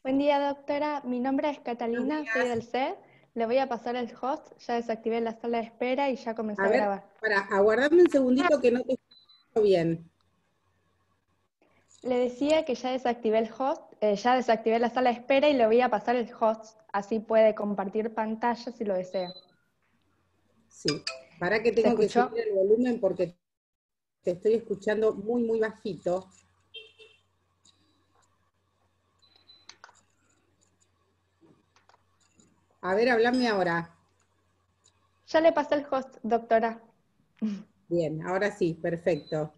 Buen día, doctora. Mi nombre es Buenos Catalina, soy días. del C. Le voy a pasar el host. Ya desactivé la sala de espera y ya comencé A a ver, grabar. aguardame un segundito que no te escucho bien. Le decía que ya desactivé el host, ya desactivé la sala de espera y le voy a pasar el host. Así puede compartir pantalla si lo desea. Sí, para que ¿Me tengo que escuchó? subir el volumen porque te estoy escuchando muy, muy bajito. A ver, háblame ahora. Ya le pasé el host, doctora. Bien, ahora sí, perfecto.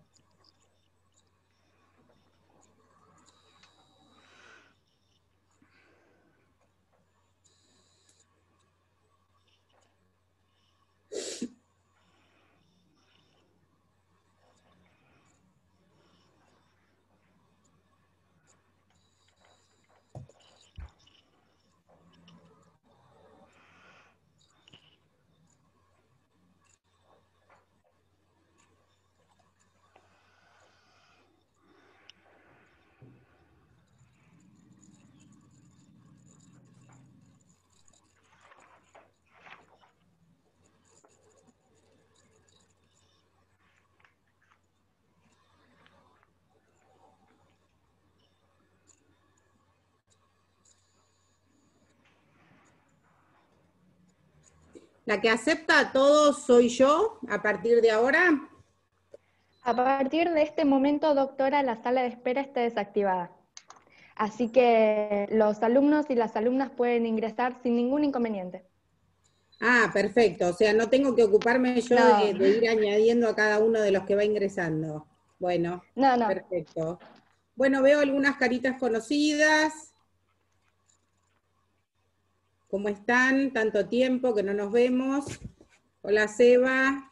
La que acepta a todos soy yo a partir de ahora. A partir de este momento, doctora, la sala de espera está desactivada. Así que los alumnos y las alumnas pueden ingresar sin ningún inconveniente. Ah, perfecto. O sea, no tengo que ocuparme yo No, de ir añadiendo a cada uno de los que va ingresando. Bueno, no. perfecto. Bueno, veo algunas caritas conocidas. ¿Cómo están? Tanto tiempo que no nos vemos. Hola, Seba.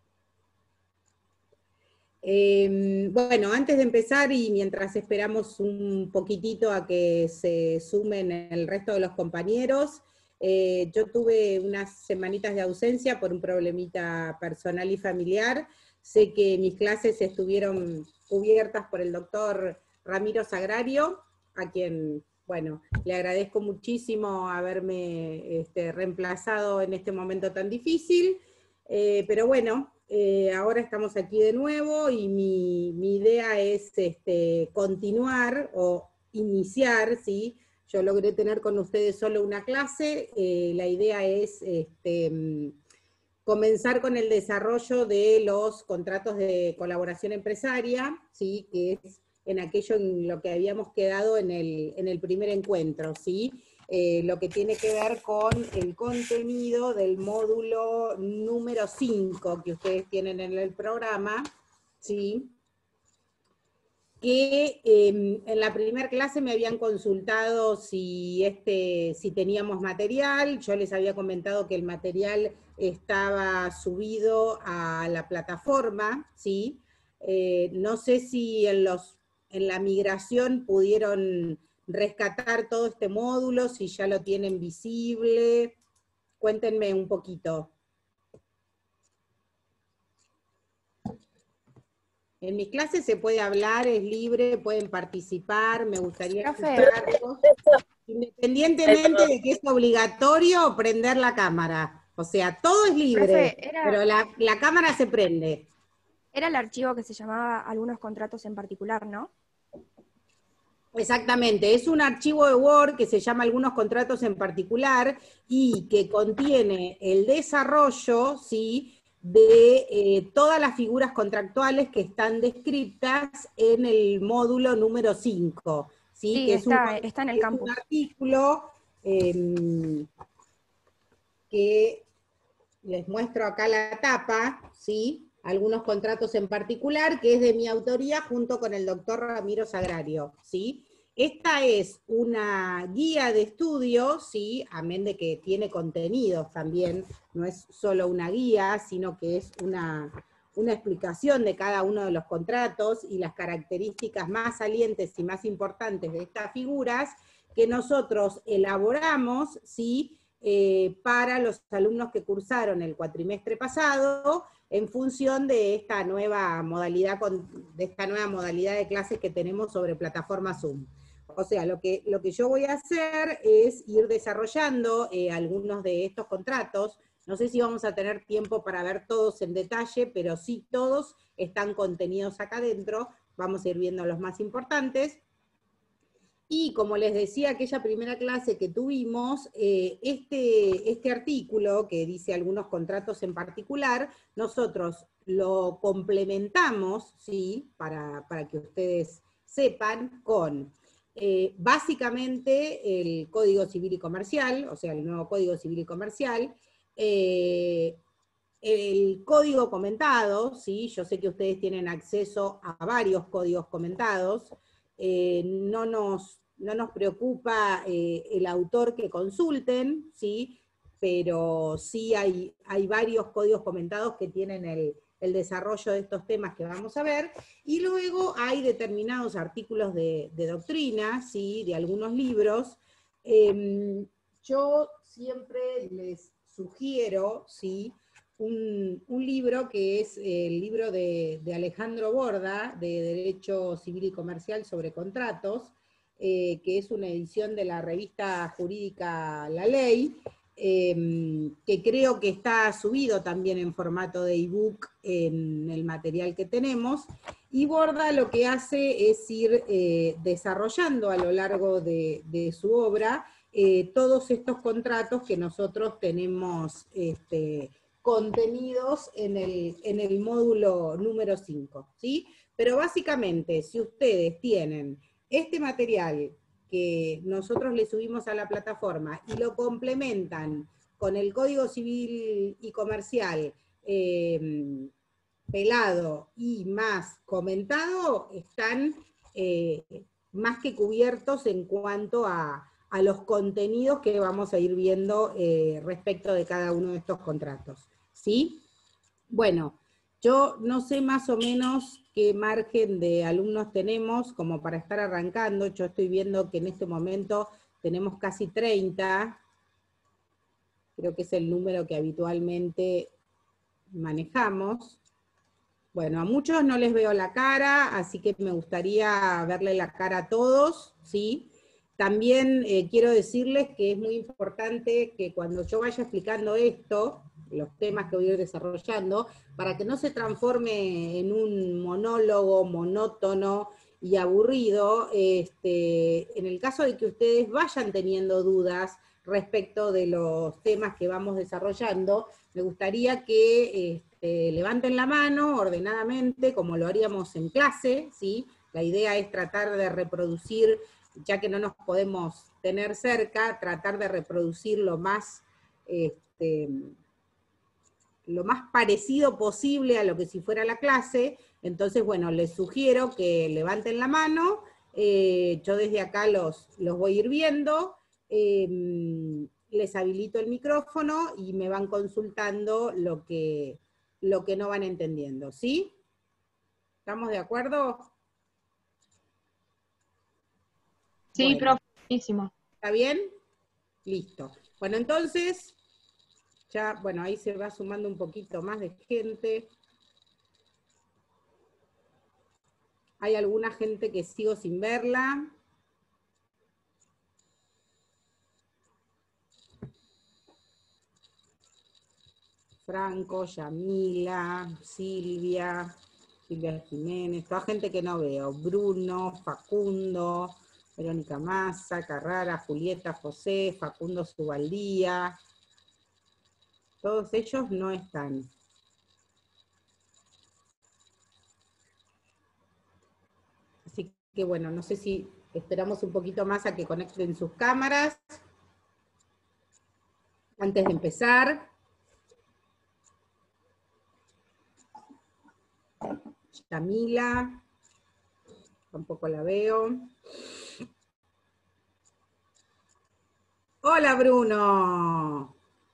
Bueno, antes de empezar y mientras esperamos un poquitito a que se sumen el resto de los compañeros, yo tuve unas semanitas de ausencia por un problemita personal y familiar. Sé que mis clases estuvieron cubiertas por el doctor Ramiro Sagrario, a quien, bueno, le agradezco muchísimo haberme reemplazado en este momento tan difícil. Pero bueno, ahora estamos aquí de nuevo y mi idea es continuar o iniciar, ¿sí? Yo logré tener con ustedes solo una clase, la idea es comenzar con el desarrollo de los contratos de colaboración empresaria, ¿sí? Que es en aquello en lo que habíamos quedado en el primer encuentro, ¿sí? Lo que tiene que ver con el contenido del módulo número 5 que ustedes tienen en el programa, ¿sí? Que en la primera clase me habían consultado si teníamos material. Yo les había comentado que el material estaba subido a la plataforma, ¿sí? No sé si en la migración pudieron rescatar todo este módulo, si ya lo tienen visible. Cuéntenme un poquito. En mis clases se puede hablar, es libre, pueden participar, me gustaría Profe, escucharlos, independientemente de que es obligatorio prender la cámara. O sea, todo es libre, Profe, era, pero la cámara se prende. era el archivo que se llamaba algunos contratos en particular, ¿no? Exactamente, es un archivo de Word que se llama algunos contratos en particular y que contiene el desarrollo, ¿sí?, de todas las figuras contractuales que están descritas en el módulo número 5, ¿sí?, Sí, que está en el es un campus. artículo que les muestro acá la tapa, ¿sí?, algunos contratos en particular, que es de mi autoría junto con el doctor Ramiro Sagrario, ¿sí? Esta es una guía de estudio, ¿sí?, amén de que tiene contenidos también, no es solo una guía, sino que es una explicación de cada uno de los contratos y las características más salientes y más importantes de estas figuras que nosotros elaboramos, ¿sí?, para los alumnos que cursaron el cuatrimestre pasado en función de esta nueva modalidad de clases que tenemos sobre plataforma Zoom. O sea, lo que yo voy a hacer es ir desarrollando algunos de estos contratos. No sé si vamos a tener tiempo para ver todos en detalle, pero sí todos están contenidos acá adentro. Vamos a ir viendo los más importantes. Y como les decía, aquella primera clase que tuvimos, este artículo, que dice algunos contratos en particular, nosotros lo complementamos, ¿sí? Para que ustedes sepan, con básicamente el Código Civil y Comercial, o sea, el nuevo Código Civil y Comercial, el código comentado, ¿sí? Yo sé que ustedes tienen acceso a varios códigos comentados, no nos preocupa el autor que consulten, ¿sí? Pero sí hay varios códigos comentados que tienen el desarrollo de estos temas que vamos a ver, y luego hay determinados artículos de doctrina, ¿sí? De algunos libros. Yo siempre les sugiero, ¿sí? Un libro que es el libro de Alejandro Borda, de Derecho Civil y Comercial sobre Contratos, que es una edición de la revista jurídica La Ley, que creo que está subido también en formato de ebook en el material que tenemos, y Borda lo que hace es ir desarrollando a lo largo de su obra todos estos contratos que nosotros tenemos contenidos en el módulo número 5, ¿sí? Pero básicamente, si ustedes tienen este material que nosotros le subimos a la plataforma y lo complementan con el Código Civil y Comercial pelado y más comentado, están más que cubiertos en cuanto a los contenidos que vamos a ir viendo respecto de cada uno de estos contratos. ¿Sí? Bueno, yo no sé más o menos qué margen de alumnos tenemos como para estar arrancando. Yo estoy viendo que en este momento tenemos casi 30. Creo que es el número que habitualmente manejamos. Bueno, a muchos no les veo la cara, así que me gustaría verle la cara a todos, ¿sí? También quiero decirles que es muy importante que cuando yo vaya explicando esto, los temas que voy a ir desarrollando, para que no se transforme en un monólogo monótono y aburrido, en el caso de que ustedes vayan teniendo dudas respecto de los temas que vamos desarrollando, me gustaría que levanten la mano ordenadamente, como lo haríamos en clase, ¿sí? La idea es tratar de reproducir, ya que no nos podemos tener cerca, tratar de reproducir lo más parecido posible a lo que si fuera la clase. Entonces, bueno, les sugiero que levanten la mano, yo desde acá los voy a ir viendo, les habilito el micrófono y me van consultando lo que no van entendiendo, ¿sí? ¿Estamos de acuerdo? Sí, bueno, profe, buenísimo. ¿Está bien? Listo. Bueno, entonces, ya, bueno, ahí se va sumando un poquito más de gente. Hay alguna gente que sigo sin verla. Franco, Yamila, Silvia Jiménez, toda gente que no veo. Bruno, Facundo, Verónica Massa, Carrara, Julieta, José, Facundo Subaldía. Todos ellos no están. Así que bueno, no sé si esperamos un poquito más a que conecten sus cámaras antes de empezar. Yamila, tampoco la veo. Hola, Bruno.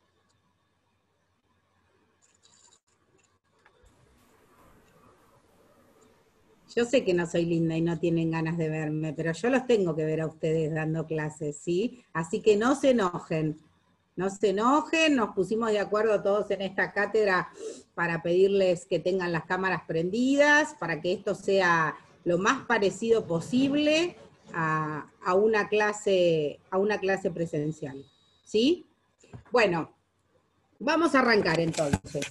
Yo sé que no soy linda y no tienen ganas de verme, pero yo los tengo que ver a ustedes dando clases, ¿sí? Así que no se enojen. No se enojen, nos pusimos de acuerdo todos en esta cátedra para pedirles que tengan las cámaras prendidas, para que esto sea lo más parecido posible a una clase presencial, ¿sí? Bueno, vamos a arrancar entonces.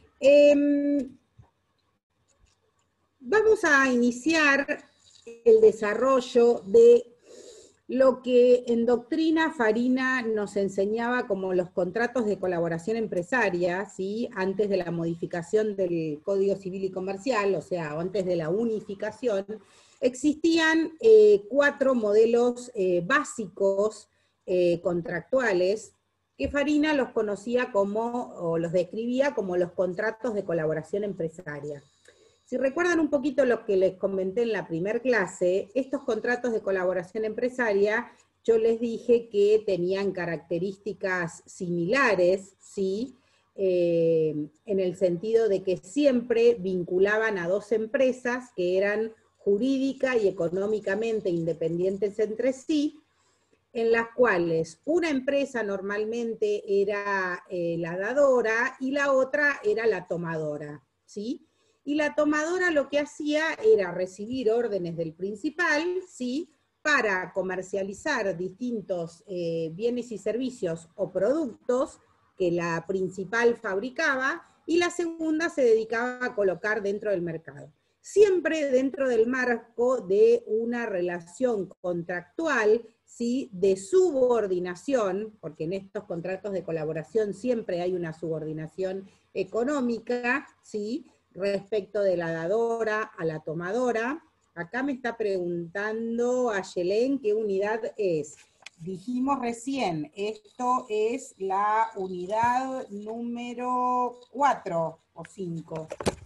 Vamos a iniciar el desarrollo de lo que en doctrina Farina nos enseñaba como los contratos de colaboración empresaria, ¿sí? Antes de la modificación del Código Civil y Comercial, o sea, antes de la unificación, existían 4 modelos básicos contractuales que Farina los conocía como, o los describía como los contratos de colaboración empresaria. Si recuerdan un poquito lo que les comenté en la primer clase, estos contratos de colaboración empresaria, yo les dije que tenían características similares, ¿sí? En el sentido de que siempre vinculaban a 2 empresas que eran jurídica y económicamente independientes entre sí, en las cuales una empresa normalmente era la dadora y la otra era la tomadora, ¿sí? Y la tomadora lo que hacía era recibir órdenes del principal, ¿sí? Para comercializar distintos bienes y servicios o productos que la principal fabricaba, y la segunda se dedicaba a colocar dentro del mercado. Siempre dentro del marco de una relación contractual, ¿sí? De subordinación, porque en estos contratos de colaboración siempre hay una subordinación económica, ¿sí? Respecto de la dadora a la tomadora. Acá me está preguntando Ayelén qué unidad es. Dijimos recién, esto es la unidad número 4 o 5.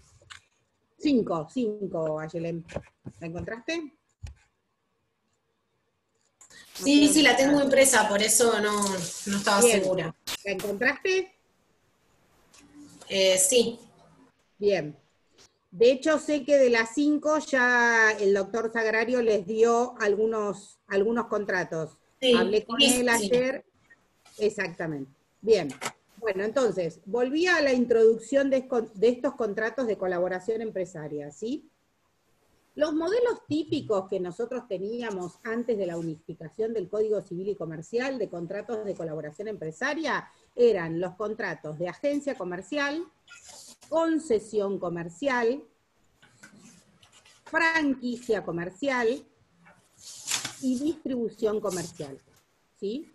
5, Ayelén. ¿La encontraste? Sí, sí, la tengo impresa, por eso no estaba segura. ¿La encontraste? Sí. Bien. De hecho, sé que de las 5 ya el doctor Sagrario les dio algunos contratos. Sí, Hablé con él ayer. Exactamente. Bien. Bueno, entonces, volví a la introducción de estos contratos de colaboración empresaria, ¿sí? Los modelos típicos que nosotros teníamos antes de la unificación del Código Civil y Comercial de contratos de colaboración empresaria eran los contratos de agencia comercial, concesión comercial, franquicia comercial y distribución comercial, ¿sí?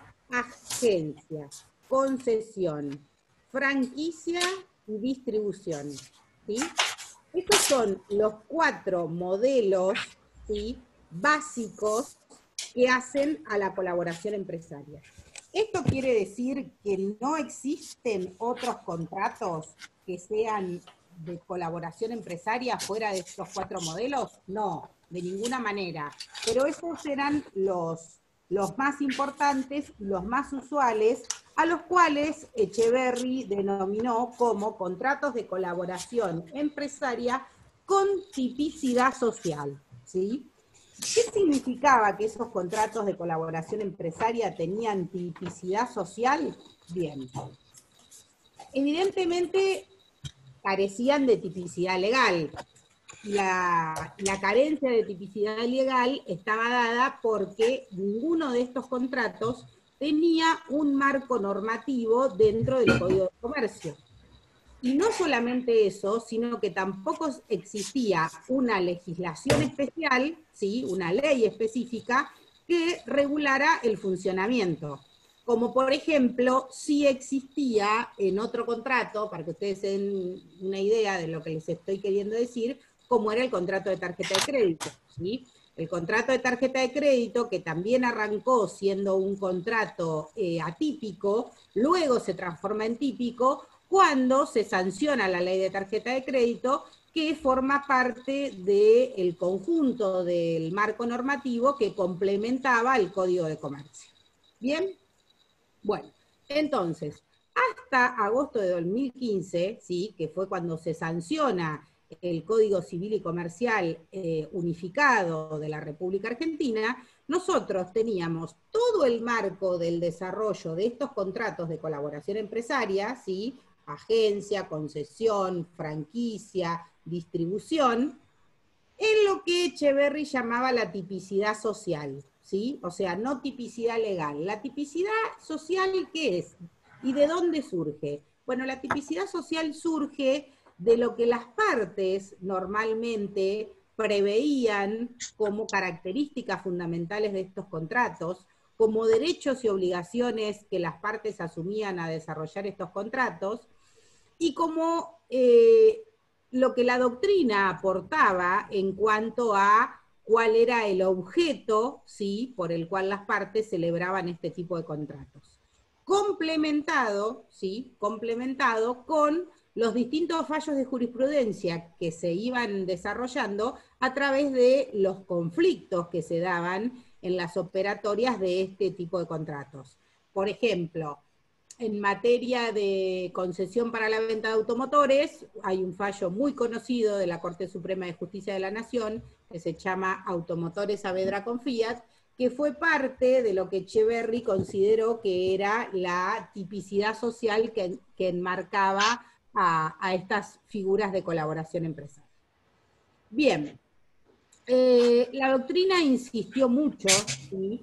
Agencia, concesión, franquicia y distribución, ¿sí? Estos son los 4 modelos, ¿sí? Básicos que hacen a la colaboración empresaria. ¿Esto quiere decir que no existen otros contratos que sean de colaboración empresaria fuera de estos 4 modelos? No, de ninguna manera. Pero esos eran los más importantes, los más usuales, a los cuales Echeverry denominó como contratos de colaboración empresaria con tipicidad social, ¿sí? ¿Qué significaba que esos contratos de colaboración empresaria tenían tipicidad social? Bien. Evidentemente carecían de tipicidad legal. La carencia de tipicidad legal estaba dada porque ninguno de estos contratos tenía un marco normativo dentro del Código de Comercio. Y no solamente eso, sino que tampoco existía una legislación especial, ¿sí? Una ley específica que regulara el funcionamiento. Como por ejemplo, sí existía en otro contrato, para que ustedes se den una idea de lo que les estoy queriendo decir, como era el contrato de tarjeta de crédito, ¿sí? El contrato de tarjeta de crédito, que también arrancó siendo un contrato atípico, luego se transforma en típico cuando se sanciona la ley de tarjeta de crédito, que forma parte del conjunto del marco normativo que complementaba el Código de Comercio. ¿Bien? Bueno, entonces, hasta agosto de 2015, ¿sí? Que fue cuando se sanciona el Código Civil y Comercial unificado de la República Argentina, nosotros teníamos todo el marco del desarrollo de estos contratos de colaboración empresaria, ¿sí? Agencia, concesión, franquicia, distribución, en lo que Echeverry llamaba la tipicidad social, ¿sí? O sea, no tipicidad legal. La tipicidad social, ¿qué es? ¿Y de dónde surge? Bueno, la tipicidad social surge de lo que las partes normalmente preveían como características fundamentales de estos contratos, como derechos y obligaciones que las partes asumían a desarrollar estos contratos, y como lo que la doctrina aportaba en cuanto a cuál era el objeto, ¿sí?, por el cual las partes celebraban este tipo de contratos. Complementado, ¿sí?, complementado con los distintos fallos de jurisprudencia que se iban desarrollando a través de los conflictos que se daban en las operatorias de este tipo de contratos. Por ejemplo, en materia de concesión para la venta de automotores, hay un fallo muy conocido de la Corte Suprema de Justicia de la Nación, que se llama Automotores Saavedra con Fiat, que fue parte de lo que Echeverry consideró que era la tipicidad social que enmarcaba a estas figuras de colaboración empresarial. Bien, la doctrina insistió mucho, ¿sí?,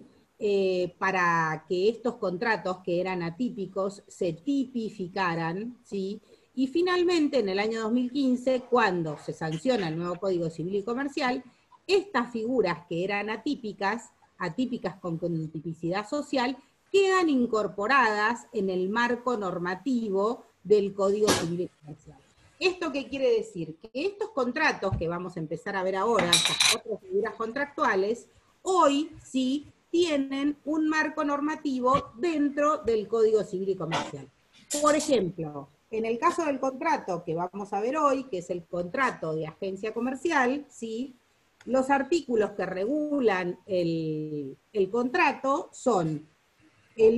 para que estos contratos que eran atípicos se tipificaran, ¿sí? Y finalmente, en el año 2015, cuando se sanciona el nuevo Código Civil y Comercial, estas figuras que eran atípicas con tipicidad social, quedan incorporadas en el marco normativo del Código Civil y Comercial. ¿Esto qué quiere decir? Que estos contratos que vamos a empezar a ver ahora, estas otras figuras contractuales, hoy sí tienen un marco normativo dentro del Código Civil y Comercial. Por ejemplo, en el caso del contrato que vamos a ver hoy, que es el contrato de agencia comercial, ¿sí?, los artículos que regulan el contrato son el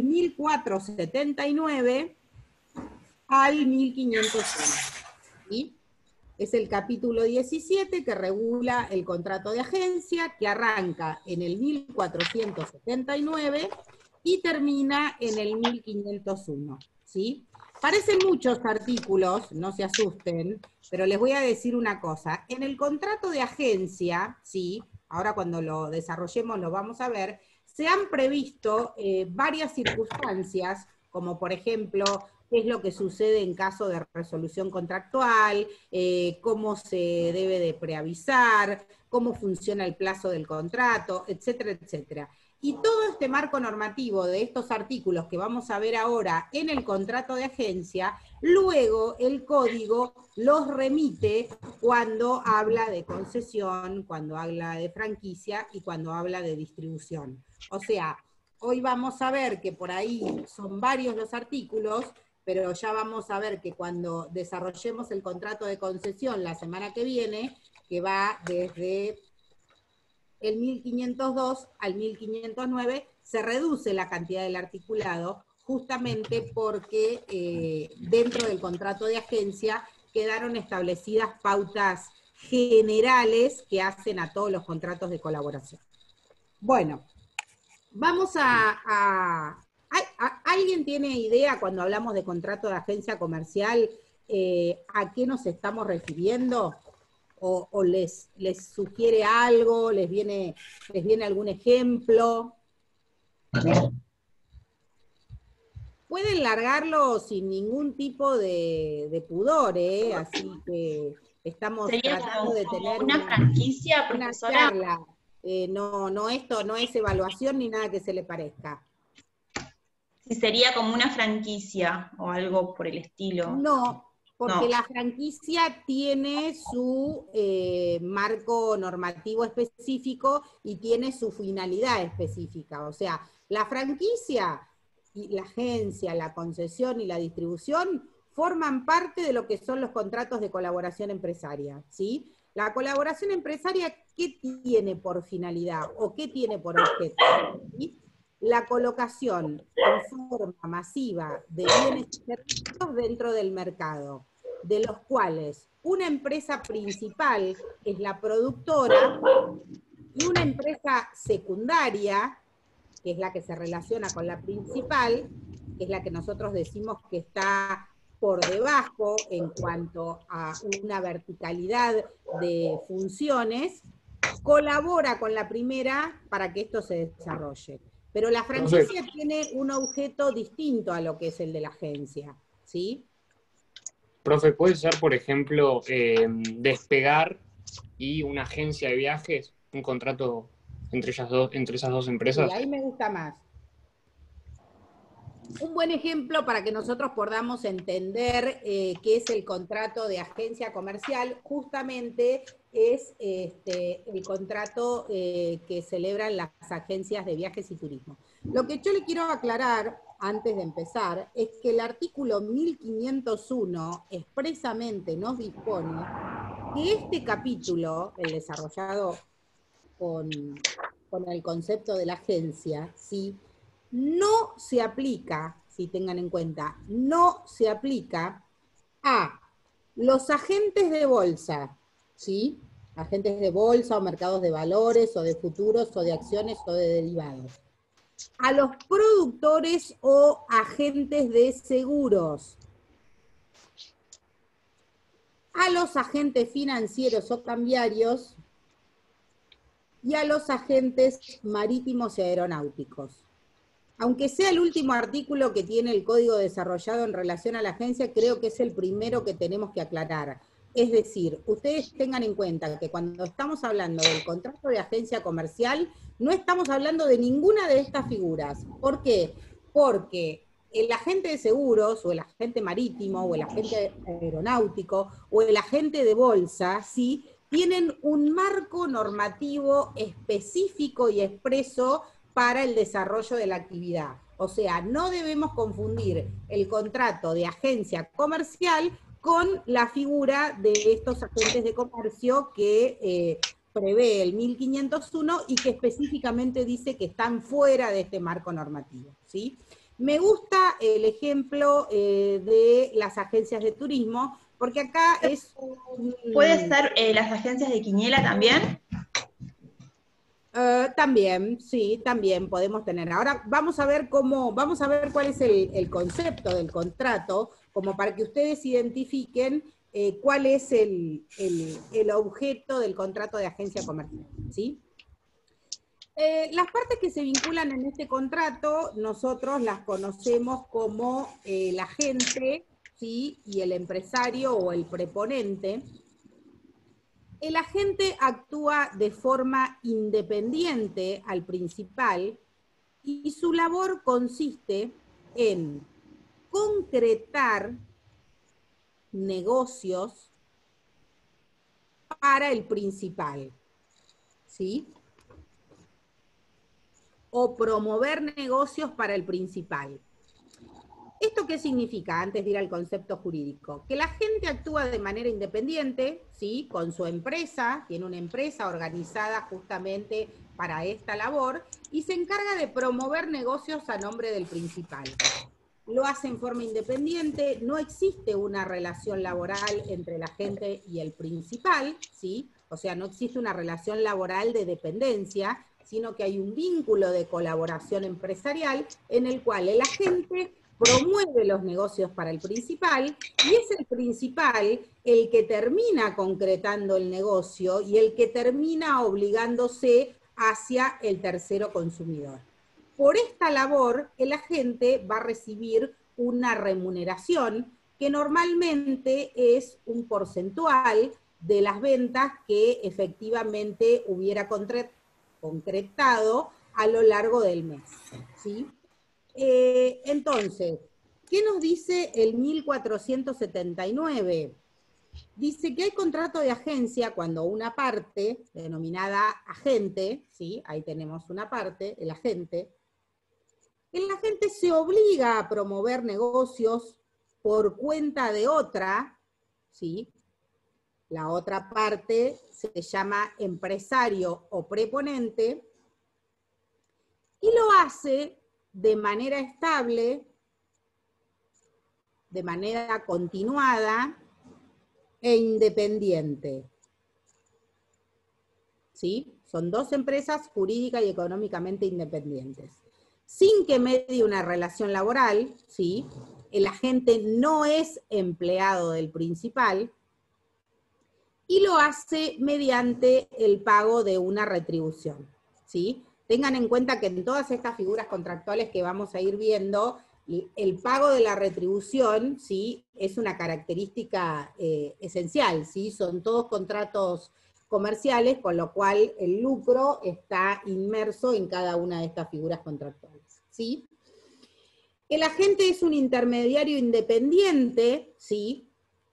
1479 al 1501. ¿Sí? Es el capítulo 17 que regula el contrato de agencia, que arranca en el 1479 y termina en el 1501. ¿Sí? Parecen muchos artículos, no se asusten, pero les voy a decir una cosa. En el contrato de agencia, ¿sí?, ahora cuando lo desarrollemos lo vamos a ver, se han previsto varias circunstancias, como por ejemplo, qué es lo que sucede en caso de resolución contractual, cómo se debe de preavisar, cómo funciona el plazo del contrato, etcétera, etcétera. Y todo este marco normativo de estos artículos que vamos a ver ahora en el contrato de agencia, luego el código los remite cuando habla de concesión, cuando habla de franquicia y cuando habla de distribución. O sea, hoy vamos a ver que por ahí son varios los artículos, pero ya vamos a ver que cuando desarrollemos el contrato de concesión la semana que viene, que va desde el 1502 al 1509, se reduce la cantidad del articulado, justamente porque dentro del contrato de agencia quedaron establecidas pautas generales que hacen a todos los contratos de colaboración. Bueno, vamos ¿alguien tiene idea cuando hablamos de contrato de agencia comercial a qué nos estamos refiriendo? ¿O les sugiere algo? ¿Les viene algún ejemplo? Pueden largarlo sin ningún tipo de pudor, así que estamos tratando de tener una franquicia, una profesora. charla. No, esto no es evaluación ni nada que se le parezca. Si sería como una franquicia o algo por el estilo. No, porque No. la franquicia tiene su marco normativo específico y tiene su finalidad específica. O sea, la franquicia, y la agencia, la concesión y la distribución forman parte de lo que son los contratos de colaboración empresaria, ¿sí? La colaboración empresaria, ¿qué tiene por finalidad o qué tiene por objeto? ¿Sí? La colocación en forma masiva de bienes y servicios dentro del mercado, de los cuales una empresa principal es la productora y una empresa secundaria, que es la que se relaciona con la principal, que es la que nosotros decimos que está por debajo en cuanto a una verticalidad de funciones, colabora con la primera para que esto se desarrolle. Pero la franquicia tiene un objeto distinto a lo que es el de la agencia, ¿sí? Profe, ¿puede ser, por ejemplo, Despegar y una agencia de viajes, un contrato entre esas dos empresas? Sí, ahí me gusta más. Un buen ejemplo para que nosotros podamos entender qué es el contrato de agencia comercial, justamente es el contrato que celebran las agencias de viajes y turismo. Lo que yo le quiero aclarar antes de empezar es que el artículo 1501 expresamente nos dispone que este capítulo, el desarrollado con el concepto de la agencia, ¿sí?, no se aplica, si tengan en cuenta, no se aplica a los agentes de bolsa, ¿sí? Agentes de bolsa o mercados de valores o de futuros o de acciones o de derivados. A los productores o agentes de seguros. A los agentes financieros o cambiarios y a los agentes marítimos y aeronáuticos. Aunque sea el último artículo que tiene el código desarrollado en relación a la agencia, creo que es el primero que tenemos que aclarar. Es decir, ustedes tengan en cuenta que cuando estamos hablando del contrato de agencia comercial, no estamos hablando de ninguna de estas figuras. ¿Por qué? Porque el agente de seguros, o el agente marítimo, o el agente aeronáutico, o el agente de bolsa, ¿sí?, tienen un marco normativo específico y expreso para el desarrollo de la actividad. O sea, no debemos confundir el contrato de agencia comercial con la figura de estos agentes de comercio que prevé el 1501 y que específicamente dice que están fuera de este marco normativo, ¿sí? Me gusta el ejemplo de las agencias de turismo, porque acá es... ¿Puede ser las agencias de quiniela también? También, sí, también podemos tener. Ahora vamos a ver cuál es el concepto del contrato, como para que ustedes identifiquen cuál es el objeto del contrato de agencia comercial, ¿sí? Las partes que se vinculan en este contrato, nosotros las conocemos como el agente, ¿sí?, y el empresario o el preponente. El agente actúa de forma independiente al principal y su labor consiste en concretar negocios para el principal, ¿sí? O promover negocios para el principal. ¿Esto qué significa, antes de ir al concepto jurídico? Que la gente actúa de manera independiente, ¿sí?, con su empresa, tiene una empresa organizada justamente para esta labor, y se encarga de promover negocios a nombre del principal. Lo hace en forma independiente, no existe una relación laboral entre la gente y el principal, ¿sí? O sea, no existe una relación laboral de dependencia, sino que hay un vínculo de colaboración empresarial en el cual el agente promueve los negocios para el principal, y es el principal el que termina concretando el negocio y el que termina obligándose hacia el tercero consumidor. Por esta labor, el agente va a recibir una remuneración que normalmente es un porcentual de las ventas que efectivamente hubiera concretado a lo largo del mes, ¿sí? Entonces, ¿qué nos dice el 1479? Dice que hay contrato de agencia cuando una parte, denominada agente, ¿sí?, ahí tenemos una parte, el agente se obliga a promover negocios por cuenta de otra, ¿sí? La otra parte se llama empresario o preponente, y lo hace de manera estable, de manera continuada e independiente. ¿Sí? Son dos empresas jurídica y económicamente independientes. Sin que medie una relación laboral, ¿sí?, el agente no es empleado del principal, y lo hace mediante el pago de una retribución, ¿sí? Tengan en cuenta que en todas estas figuras contractuales que vamos a ir viendo, el pago de la retribución, ¿sí?, es una característica esencial, ¿sí? Son todos contratos comerciales, con lo cual el lucro está inmerso en cada una de estas figuras contractuales, ¿sí? El agente es un intermediario independiente, ¿sí?,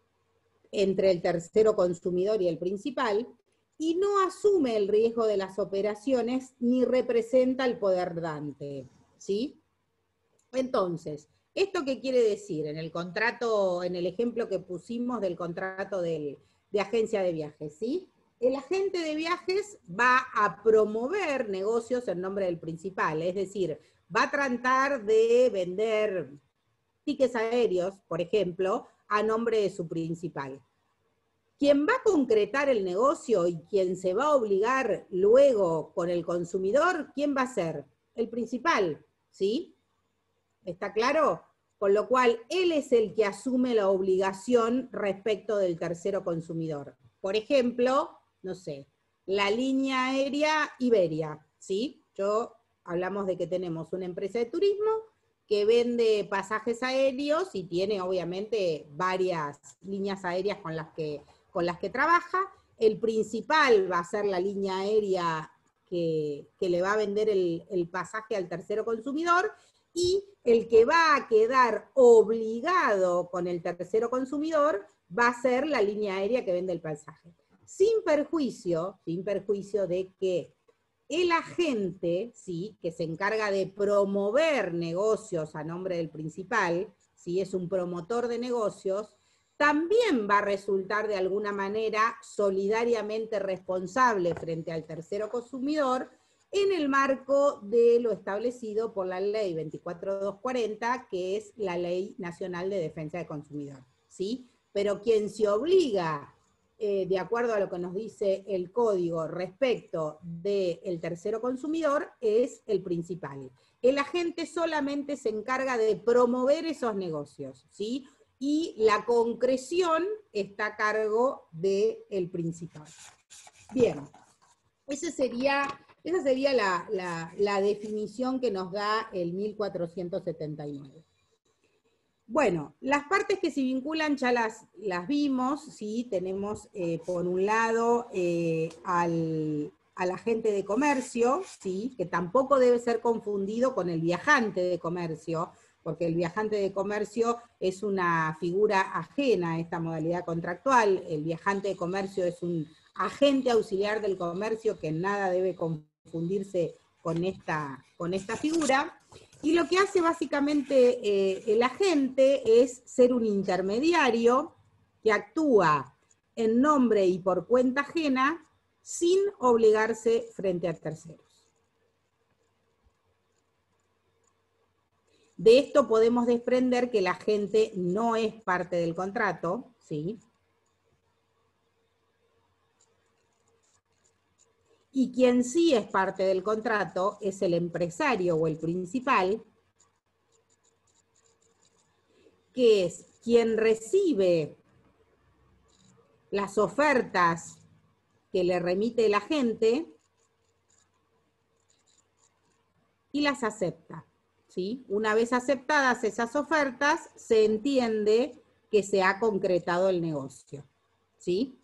entre el tercero consumidor y el principal, y no asume el riesgo de las operaciones ni representa el poder dante, ¿sí? Entonces, ¿esto qué quiere decir? En el contrato, en el ejemplo que pusimos del contrato de agencia de viajes, ¿sí? El agente de viajes va a promover negocios en nombre del principal, es decir, va a tratar de vender tickets aéreos, por ejemplo, a nombre de su principal. Quien va a concretar el negocio y quien se va a obligar luego con el consumidor, ¿quién va a ser? El principal, ¿sí? ¿Está claro? Con lo cual, él es el que asume la obligación respecto del tercero consumidor. Por ejemplo, no sé, la línea aérea Iberia, ¿sí? Hablamos de que tenemos una empresa de turismo que vende pasajes aéreos y tiene obviamente varias líneas aéreas con las que trabaja. El principal va a ser la línea aérea que le va a vender el pasaje al tercero consumidor, y el que va a quedar obligado con el tercero consumidor va a ser la línea aérea que vende el pasaje. Sin perjuicio de que el agente, ¿sí?, que se encarga de promover negocios a nombre del principal, ¿sí?, es un promotor de negocios, también va a resultar de alguna manera solidariamente responsable frente al tercero consumidor en el marco de lo establecido por la ley 24240, que es la Ley Nacional de Defensa del Consumidor, ¿sí? Pero quien se obliga, de acuerdo a lo que nos dice el código respecto del tercero consumidor, es el principal. El agente solamente se encarga de promover esos negocios, ¿sí? Y la concreción está a cargo del principal. Bien, esa sería la definición que nos da el 1479. Bueno, las partes que se vinculan ya las vimos, ¿sí? Tenemos por un lado al agente de comercio, ¿sí?, que tampoco debe ser confundido con el viajante de comercio, porque el viajante de comercio es una figura ajena a esta modalidad contractual. El viajante de comercio es un agente auxiliar del comercio que en nada debe confundirse con esta figura. Y lo que hace básicamente el agente es ser un intermediario que actúa en nombre y por cuenta ajena sin obligarse frente a terceros. De esto podemos desprender que el agente no es parte del contrato, ¿sí? Y quien sí es parte del contrato es el empresario o el principal, que es quien recibe las ofertas que le remite el agente y las acepta, ¿sí? Una vez aceptadas esas ofertas, se entiende que se ha concretado el negocio, ¿sí?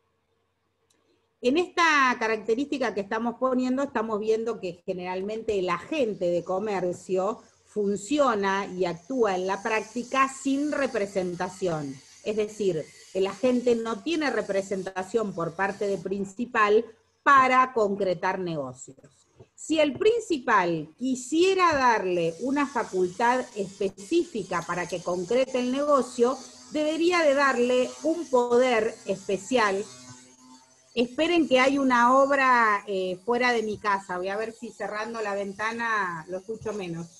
En esta característica que estamos poniendo, estamos viendo que generalmente el agente de comercio funciona y actúa en la práctica sin representación. Es decir, el agente no tiene representación por parte del principal para concretar negocios. Si el principal quisiera darle una facultad específica para que concrete el negocio, debería de darle un poder especial. Esperen que hay una obra fuera de mi casa. Voy a ver si cerrando la ventana lo escucho menos.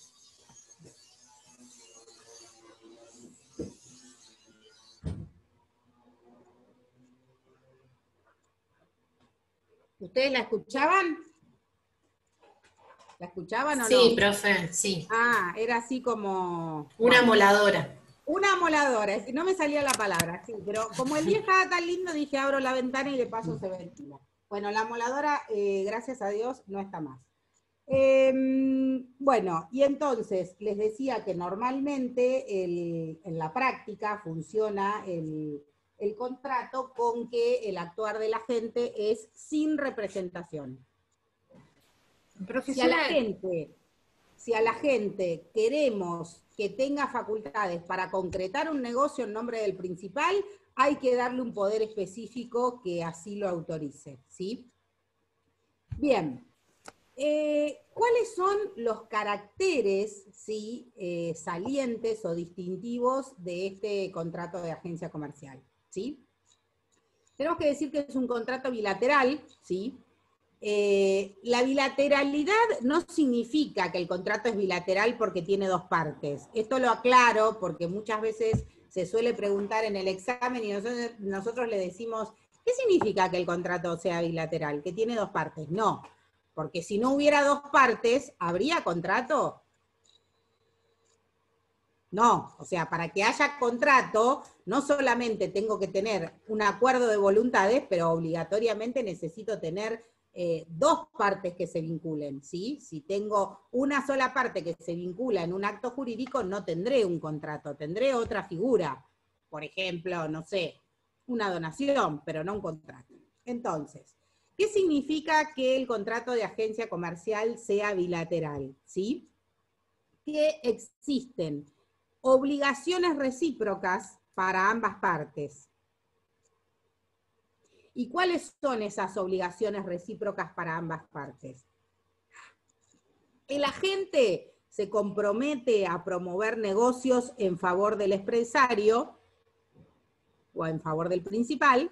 ¿Ustedes la escuchaban? ¿La escuchaban o no? Sí, profe, sí. Ah, era así como... Una moladora. Una amoladora, no me salía la palabra, sí, pero como el día estaba tan lindo, dije abro la ventana y de paso se ventila. Bueno, la amoladora, gracias a Dios, no está más. Bueno, y entonces les decía que normalmente en la práctica funciona el contrato con que el actuar de la gente es sin representación. Si a la gente queremos que tenga facultades para concretar un negocio en nombre del principal, hay que darle un poder específico que así lo autorice, ¿sí? Bien. ¿Cuáles son los caracteres, ¿sí? Salientes o distintivos de este contrato de agencia comercial? ¿Sí? Tenemos que decir que es un contrato bilateral, ¿sí? La bilateralidad no significa que el contrato es bilateral porque tiene dos partes. Esto lo aclaro porque muchas veces se suele preguntar en el examen y nosotros le decimos, ¿qué significa que el contrato sea bilateral? Que tiene dos partes. No. Porque si no hubiera dos partes, ¿habría contrato? No, o sea, para que haya contrato, no solamente tengo que tener un acuerdo de voluntades, pero obligatoriamente necesito tener dos partes que se vinculen, ¿sí? Si tengo una sola parte que se vincula en un acto jurídico, no tendré un contrato, tendré otra figura. Por ejemplo, no sé, una donación, pero no un contrato. Entonces, ¿qué significa que el contrato de agencia comercial sea bilateral? ¿Sí? Que existen obligaciones recíprocas para ambas partes. ¿Y cuáles son esas obligaciones recíprocas para ambas partes? El agente se compromete a promover negocios en favor del empresario o en favor del principal,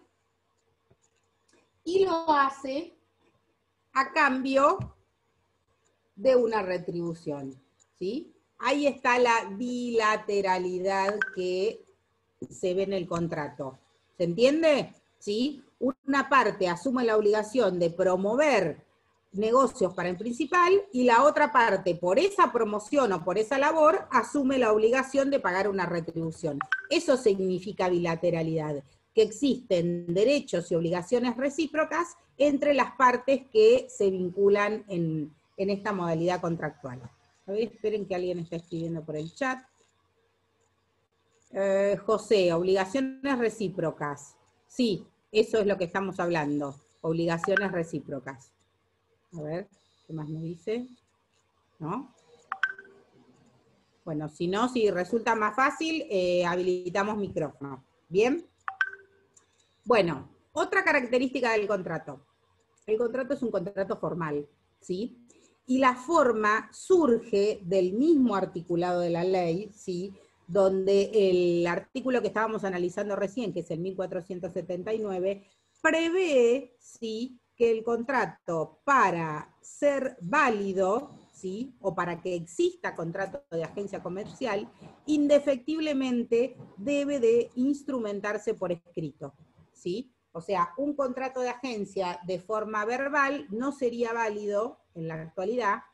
y lo hace a cambio de una retribución, ¿sí? Ahí está la bilateralidad que se ve en el contrato. ¿Se entiende? ¿Sí? Una parte asume la obligación de promover negocios para el principal y la otra parte, por esa promoción o por esa labor, asume la obligación de pagar una retribución. Eso significa bilateralidad, que existen derechos y obligaciones recíprocas entre las partes que se vinculan en esta modalidad contractual. A ver, esperen que alguien está escribiendo por el chat. José, obligaciones recíprocas. Sí, eso es lo que estamos hablando, obligaciones recíprocas. A ver, ¿qué más me dice? ¿No? Bueno, si no, si resulta más fácil, habilitamos micrófono. ¿Bien? Bueno, otra característica del contrato. El contrato es un contrato formal, ¿sí? Y la forma surge del mismo articulado de la ley, ¿sí? Donde el artículo que estábamos analizando recién, que es el 1479, prevé, ¿sí?, que el contrato, para ser válido, ¿sí?, o para que exista contrato de agencia comercial, indefectiblemente debe de instrumentarse por escrito, ¿sí? O sea, un contrato de agencia de forma verbal no sería válido en la actualidad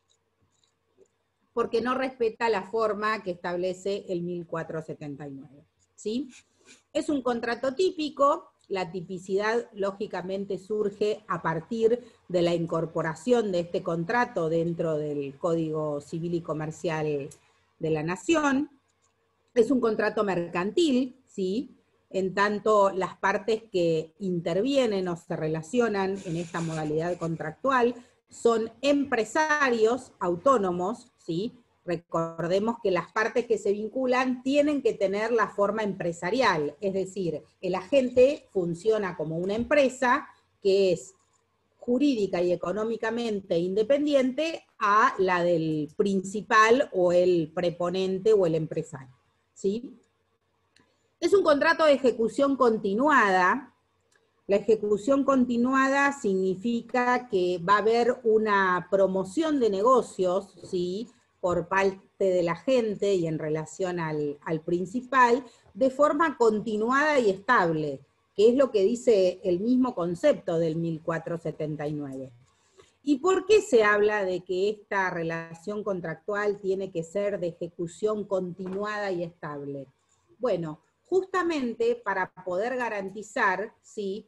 porque no respeta la forma que establece el 1479, ¿sí? Es un contrato típico. La tipicidad, lógicamente, surge a partir de la incorporación de este contrato dentro del Código Civil y Comercial de la Nación. Es un contrato mercantil, ¿sí?, en tanto las partes que intervienen o se relacionan en esta modalidad contractual son empresarios autónomos, ¿sí? Recordemos que las partes que se vinculan tienen que tener la forma empresarial, es decir, el agente funciona como una empresa que es jurídica y económicamente independiente a la del principal o el preponente o el empresario, ¿sí? Es un contrato de ejecución continuada. La ejecución continuada significa que va a haber una promoción de negocios, ¿sí?, por parte de la gente y en relación al principal, de forma continuada y estable, que es lo que dice el mismo concepto del 1479. ¿Y por qué se habla de que esta relación contractual tiene que ser de ejecución continuada y estable? Bueno, justamente para poder garantizar, ¿sí?,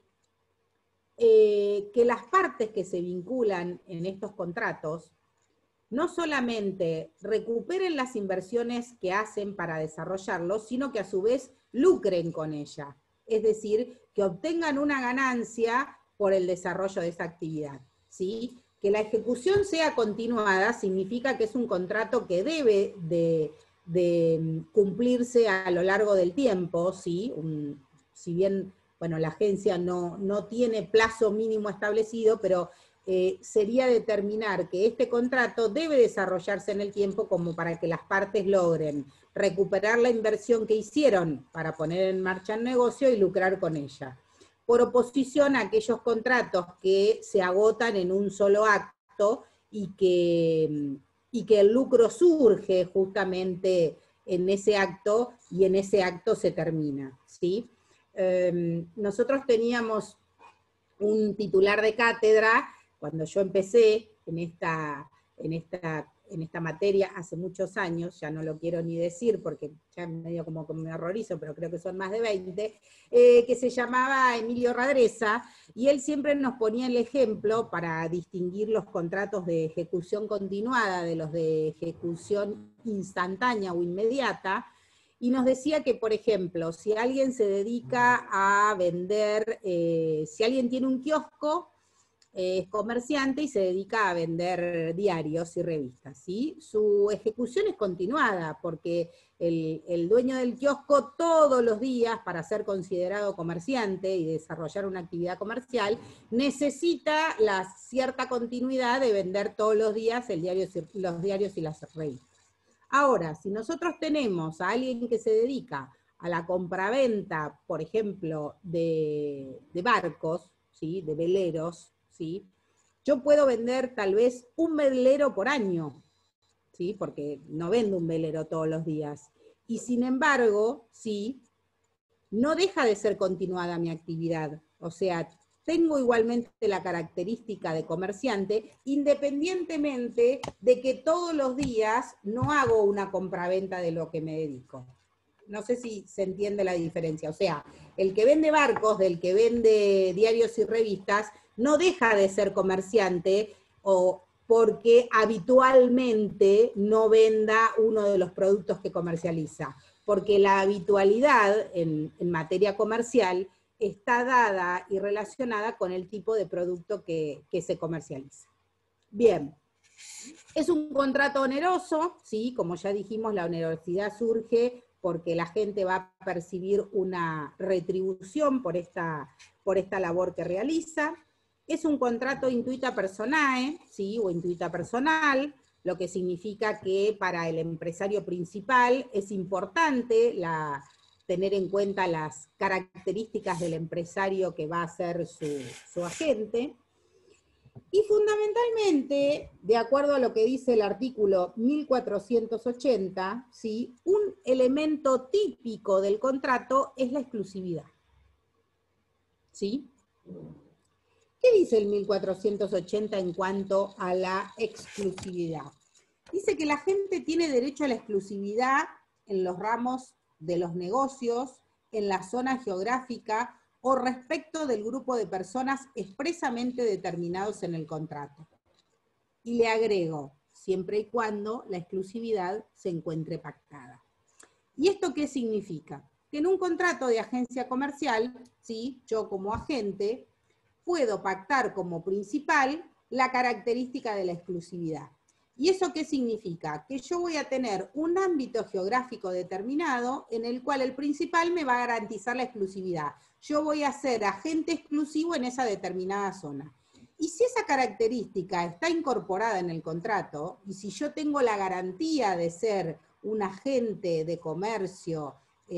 que las partes que se vinculan en estos contratos no solamente recuperen las inversiones que hacen para desarrollarlos, sino que a su vez lucren con ella. Es decir, que obtengan una ganancia por el desarrollo de esa actividad, ¿sí? Que la ejecución sea continuada significa que es un contrato que debe de cumplirse a lo largo del tiempo, ¿sí? Si bien, bueno, la agencia no tiene plazo mínimo establecido, pero sería determinar que este contrato debe desarrollarse en el tiempo como para que las partes logren recuperar la inversión que hicieron para poner en marcha el negocio y lucrar con ella. Por oposición a aquellos contratos que se agotan en un solo acto y que el lucro surge justamente en ese acto y en ese acto se termina, ¿sí? Nosotros teníamos un titular de cátedra cuando yo empecé en esta materia hace muchos años, ya no lo quiero ni decir porque ya medio como que me horrorizo, pero creo que son más de 20, que se llamaba Emilio Radreza, y él siempre nos ponía el ejemplo para distinguir los contratos de ejecución continuada de los de ejecución instantánea o inmediata, y nos decía que, por ejemplo, si alguien se dedica a vender, si alguien tiene un kiosco, es comerciante y se dedica a vender diarios y revistas, ¿sí? Su ejecución es continuada, porque el dueño del kiosco todos los días, para ser considerado comerciante y desarrollar una actividad comercial, necesita la cierta continuidad de vender todos los días los diarios y las revistas. Ahora, si nosotros tenemos a alguien que se dedica a la compraventa, por ejemplo, de barcos, ¿sí?, de veleros, ¿sí?, yo puedo vender tal vez un velero por año, ¿sí?, porque no vendo un velero todos los días. Y sin embargo, ¿sí?, no deja de ser continuada mi actividad. O sea, tengo igualmente la característica de comerciante, independientemente de que todos los días no hago una compraventa de lo que me dedico. No sé si se entiende la diferencia. O sea, el que vende barcos del que vende diarios y revistas no deja de ser comerciante o porque habitualmente no venda uno de los productos que comercializa. Porque la habitualidad en materia comercial está dada y relacionada con el tipo de producto que se comercializa. Bien, es un contrato oneroso, ¿sí? Como ya dijimos, la onerosidad surge porque la gente va a percibir una retribución por esta labor que realiza. Es un contrato intuita personae, ¿sí?, o intuita personal, lo que significa que para el empresario principal es importante tener en cuenta las características del empresario que va a ser su agente. Y fundamentalmente, de acuerdo a lo que dice el artículo 1480, ¿sí?, un elemento típico del contrato es la exclusividad. ¿Sí? ¿Qué dice el 1480 en cuanto a la exclusividad? Dice que la gente tiene derecho a la exclusividad en los ramos de los negocios, en la zona geográfica o respecto del grupo de personas expresamente determinados en el contrato. Y le agrego, siempre y cuando la exclusividad se encuentre pactada. ¿Y esto qué significa? Que en un contrato de agencia comercial, ¿sí?, yo como agente puedo pactar como principal la característica de la exclusividad. ¿Y eso qué significa? Que yo voy a tener un ámbito geográfico determinado en el cual el principal me va a garantizar la exclusividad. Yo voy a ser agente exclusivo en esa determinada zona. Y si esa característica está incorporada en el contrato, y si yo tengo la garantía de ser un agente de comercio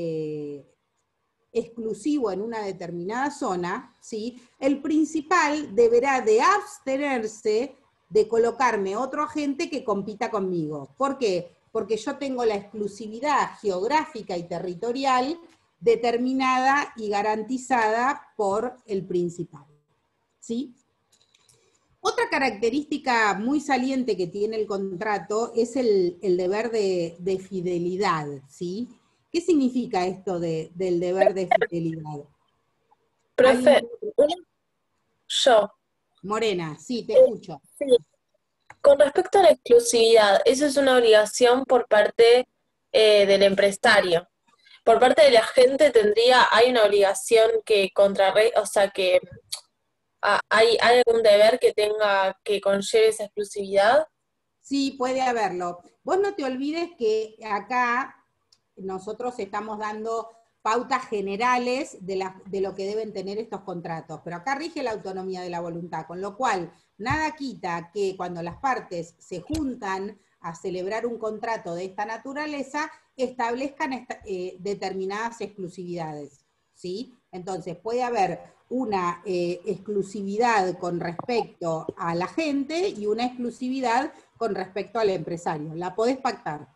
exclusivo en una determinada zona, ¿sí?, el principal deberá de abstenerse de colocarme otro agente que compita conmigo. ¿Por qué? Porque yo tengo la exclusividad geográfica y territorial determinada y garantizada por el principal. ¿Sí? Otra característica muy saliente que tiene el contrato es el deber de fidelidad, ¿sí? ¿Qué significa esto del deber de fidelidad? Profe, yo. Morena, sí, te escucho. Sí. Con respecto a la exclusividad, eso es una obligación por parte del empresario. Por parte de la gente hay una obligación que o sea, que hay algún deber que conlleve esa exclusividad. Sí, puede haberlo. Vos no te olvides que acá nosotros estamos dando pautas generales de lo que deben tener estos contratos, pero acá rige la autonomía de la voluntad, con lo cual nada quita que cuando las partes se juntan a celebrar un contrato de esta naturaleza, establezcan determinadas exclusividades, ¿sí? Entonces puede haber una exclusividad con respecto a la gente y una exclusividad con respecto al empresario. La podés pactar.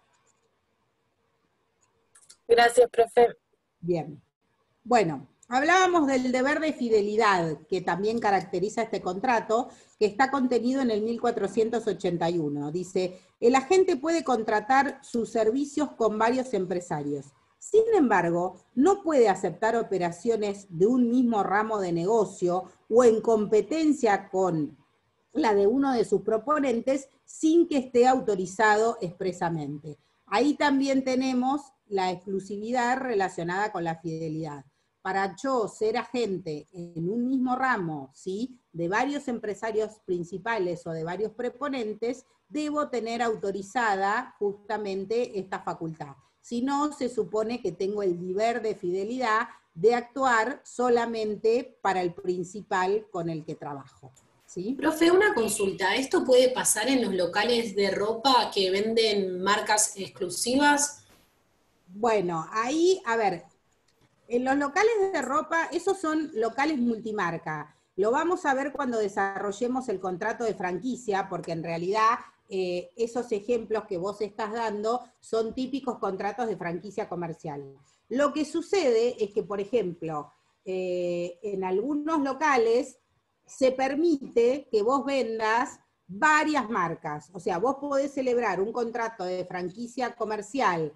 Gracias, profe. Bien. Bueno, hablábamos del deber de fidelidad que también caracteriza este contrato, que está contenido en el 1481. Dice, el agente puede contratar sus servicios con varios empresarios. Sin embargo, no puede aceptar operaciones de un mismo ramo de negocio o en competencia con la de uno de sus proponentes sin que esté autorizado expresamente. Ahí también tenemos la exclusividad relacionada con la fidelidad. Para yo ser agente en un mismo ramo, ¿sí?, de varios empresarios principales o de varios proponentes, debo tener autorizada justamente esta facultad. Si no, se supone que tengo el deber de fidelidad de actuar solamente para el principal con el que trabajo, ¿sí? Profe, una consulta. ¿Esto puede pasar en los locales de ropa que venden marcas exclusivas? Bueno, ahí, a ver, en los locales de ropa, esos son locales multimarca. Lo vamos a ver cuando desarrollemos el contrato de franquicia, porque en realidad esos ejemplos que vos estás dando son típicos contratos de franquicia comercial. Lo que sucede es que, por ejemplo, en algunos locales se permite que vos vendas varias marcas. O sea, vos podés celebrar un contrato de franquicia comercial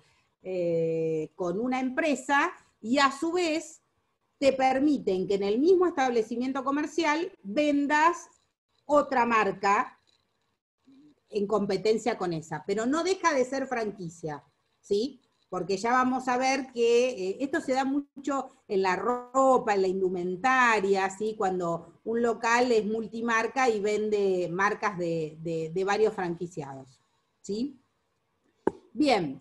con una empresa y a su vez te permiten que en el mismo establecimiento comercial vendas otra marca en competencia con esa, pero no deja de ser franquicia, ¿sí? Porque ya vamos a ver que esto se da mucho en la ropa, en la indumentaria, ¿sí? Cuando un local es multimarca y vende marcas de varios franquiciados, ¿sí? Bien,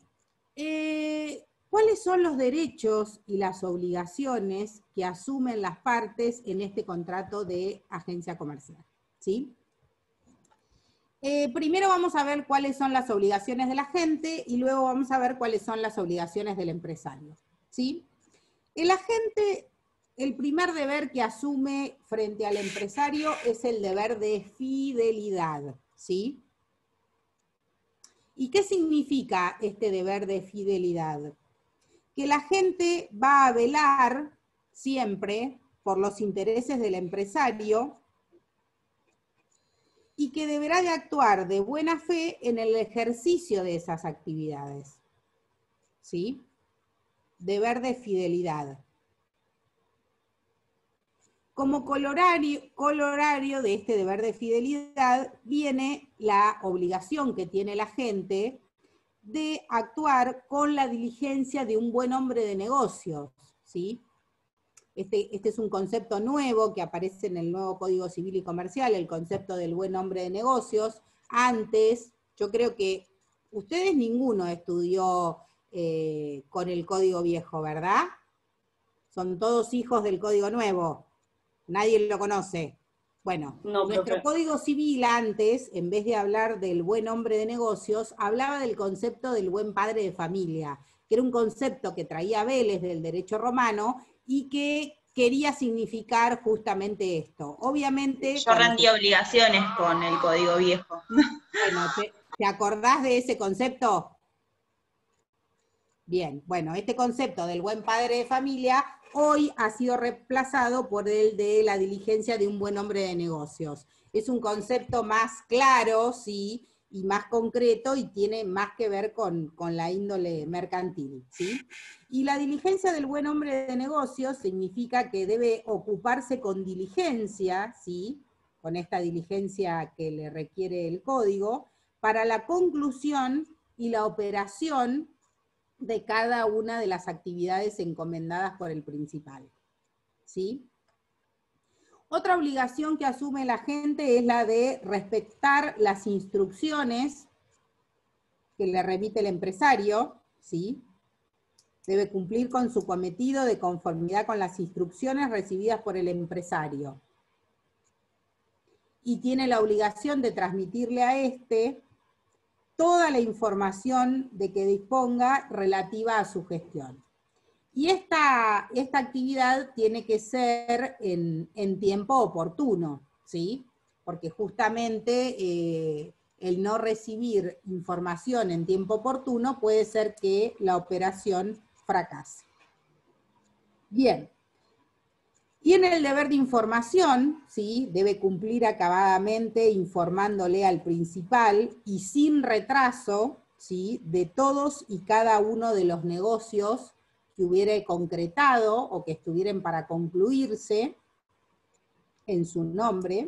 ¿cuáles son los derechos y las obligaciones que asumen las partes en este contrato de agencia comercial? ¿Sí? Primero vamos a ver cuáles son las obligaciones del agente y luego vamos a ver cuáles son las obligaciones del empresario, ¿sí? El agente, el primer deber que asume frente al empresario es el deber de fidelidad, ¿sí? ¿Y qué significa este deber de fidelidad? Que la gente va a velar siempre por los intereses del empresario y que deberá de actuar de buena fe en el ejercicio de esas actividades. ¿Sí? Deber de fidelidad. Como colorario de este deber de fidelidad viene la obligación que tiene la gente de actuar con la diligencia de un buen hombre de negocios, ¿sí? Este es un concepto nuevo que aparece en el nuevo Código Civil y Comercial, el concepto del buen hombre de negocios. Antes, yo creo que ustedes ninguno estudió con el Código Viejo, ¿verdad? Son todos hijos del Código Nuevo. Nadie lo conoce. Bueno, No, nuestro profe. Código Civil antes, en vez de hablar del buen hombre de negocios, hablaba del concepto del buen padre de familia, que era un concepto que traía Vélez del derecho romano y que quería significar justamente esto. Obviamente... Yo rendí obligaciones con el Código Viejo. Bueno, ¿te acordás de ese concepto? Bien, bueno, este concepto del buen padre de familia hoy ha sido reemplazado por el de la diligencia de un buen hombre de negocios. Es un concepto más claro, sí, y más concreto, y tiene más que ver con la índole mercantil, ¿sí? Y la diligencia del buen hombre de negocios significa que debe ocuparse con diligencia, ¿sí?, con esta diligencia que le requiere el código, para la conclusión y la operación de cada una de las actividades encomendadas por el principal, ¿sí? Otra obligación que asume la gente es la de respetar las instrucciones que le remite el empresario, ¿sí? Debe cumplir con su cometido de conformidad con las instrucciones recibidas por el empresario. Y tiene la obligación de transmitirle a éste toda la información de que disponga relativa a su gestión. Y esta actividad tiene que ser en tiempo oportuno, ¿sí? Porque justamente el no recibir información en tiempo oportuno puede ser que la operación fracase. Bien. Tiene el deber de información, ¿sí? Debe cumplir acabadamente informándole al principal y sin retraso, ¿sí?, de todos y cada uno de los negocios que hubiera concretado o que estuvieran para concluirse en su nombre.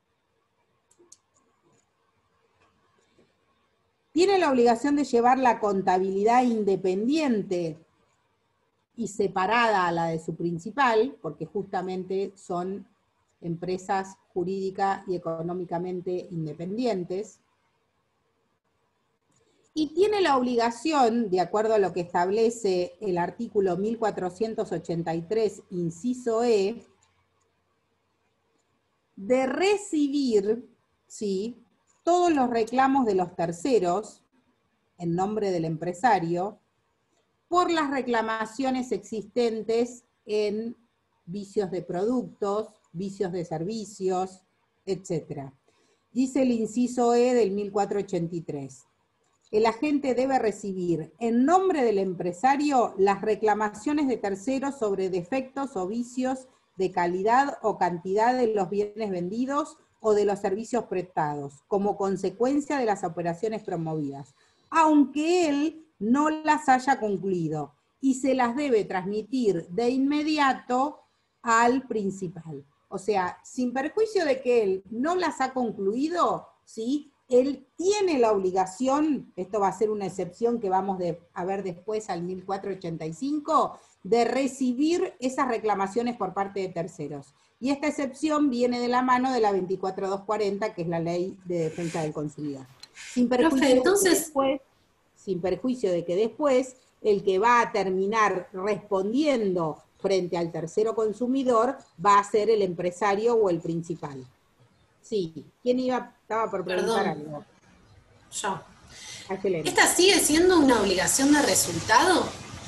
Tiene la obligación de llevar la contabilidad independiente y separada a la de su principal, porque justamente son empresas jurídica y económicamente independientes. Y tiene la obligación, de acuerdo a lo que establece el artículo 1483, inciso E, de recibir, ¿sí?, todos los reclamos de los terceros, en nombre del empresario, por las reclamaciones existentes en vicios de productos, vicios de servicios, etc. Dice el inciso E del 1483. El agente debe recibir en nombre del empresario las reclamaciones de terceros sobre defectos o vicios de calidad o cantidad de los bienes vendidos o de los servicios prestados, como consecuencia de las operaciones promovidas, aunque él no las haya concluido, y se las debe transmitir de inmediato al principal. O sea, sin perjuicio de que él no las ha concluido, ¿sí?, él tiene la obligación, esto va a ser una excepción que vamos a ver después al 1485, de recibir esas reclamaciones por parte de terceros. Y esta excepción viene de la mano de la 24240, que es la Ley de Defensa del Consumidor. Sin perjuicio de que después el que va a terminar respondiendo frente al tercero consumidor va a ser el empresario o el principal. Sí, ¿quién estaba por preguntar algo? Yo. Excelente. ¿Esta sigue siendo una obligación de resultado?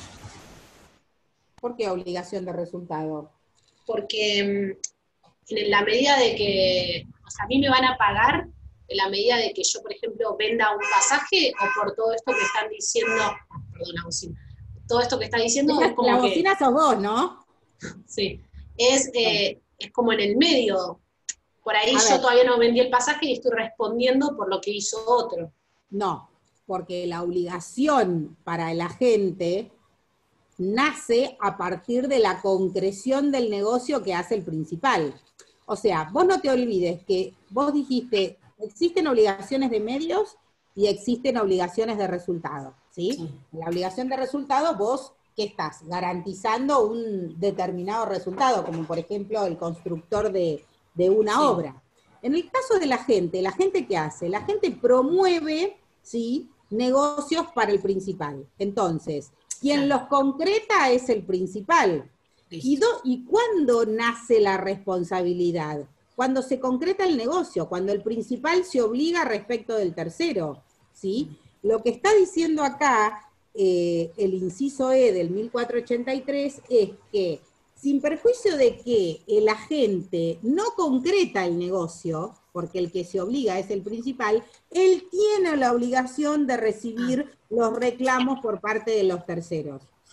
¿Por qué obligación de resultado? Porque en la medida de que, o sea, a mí me van a pagar en la medida de que yo, por ejemplo, venda un pasaje, o por todo esto que están diciendo, perdón, la bocina, todo esto que está diciendo es como la bocina sos vos, ¿no? Sí, es como en el medio. Por ahí yo todavía no vendí el pasaje y estoy respondiendo por lo que hizo otro. No, porque la obligación para el agente nace a partir de la concreción del negocio que hace el principal. O sea, vos no te olvides que vos dijiste, existen obligaciones de medios y existen obligaciones de resultado, ¿sí? Sí. La obligación de resultado, vos, ¿qué estás? Garantizando un determinado resultado, como por ejemplo el constructor de una obra. En el caso de la gente ¿qué hace? La gente promueve, ¿sí?, negocios para el principal. Entonces, quien los concreta es el principal. ¿Y cuándo nace la responsabilidad? Cuando se concreta el negocio, cuando el principal se obliga respecto del tercero, ¿sí? Lo que está diciendo acá el inciso E del 1483 es que, sin perjuicio de que el agente no concreta el negocio, porque el que se obliga es el principal, él tiene la obligación de recibir los reclamos por parte de los terceros, ¿sí?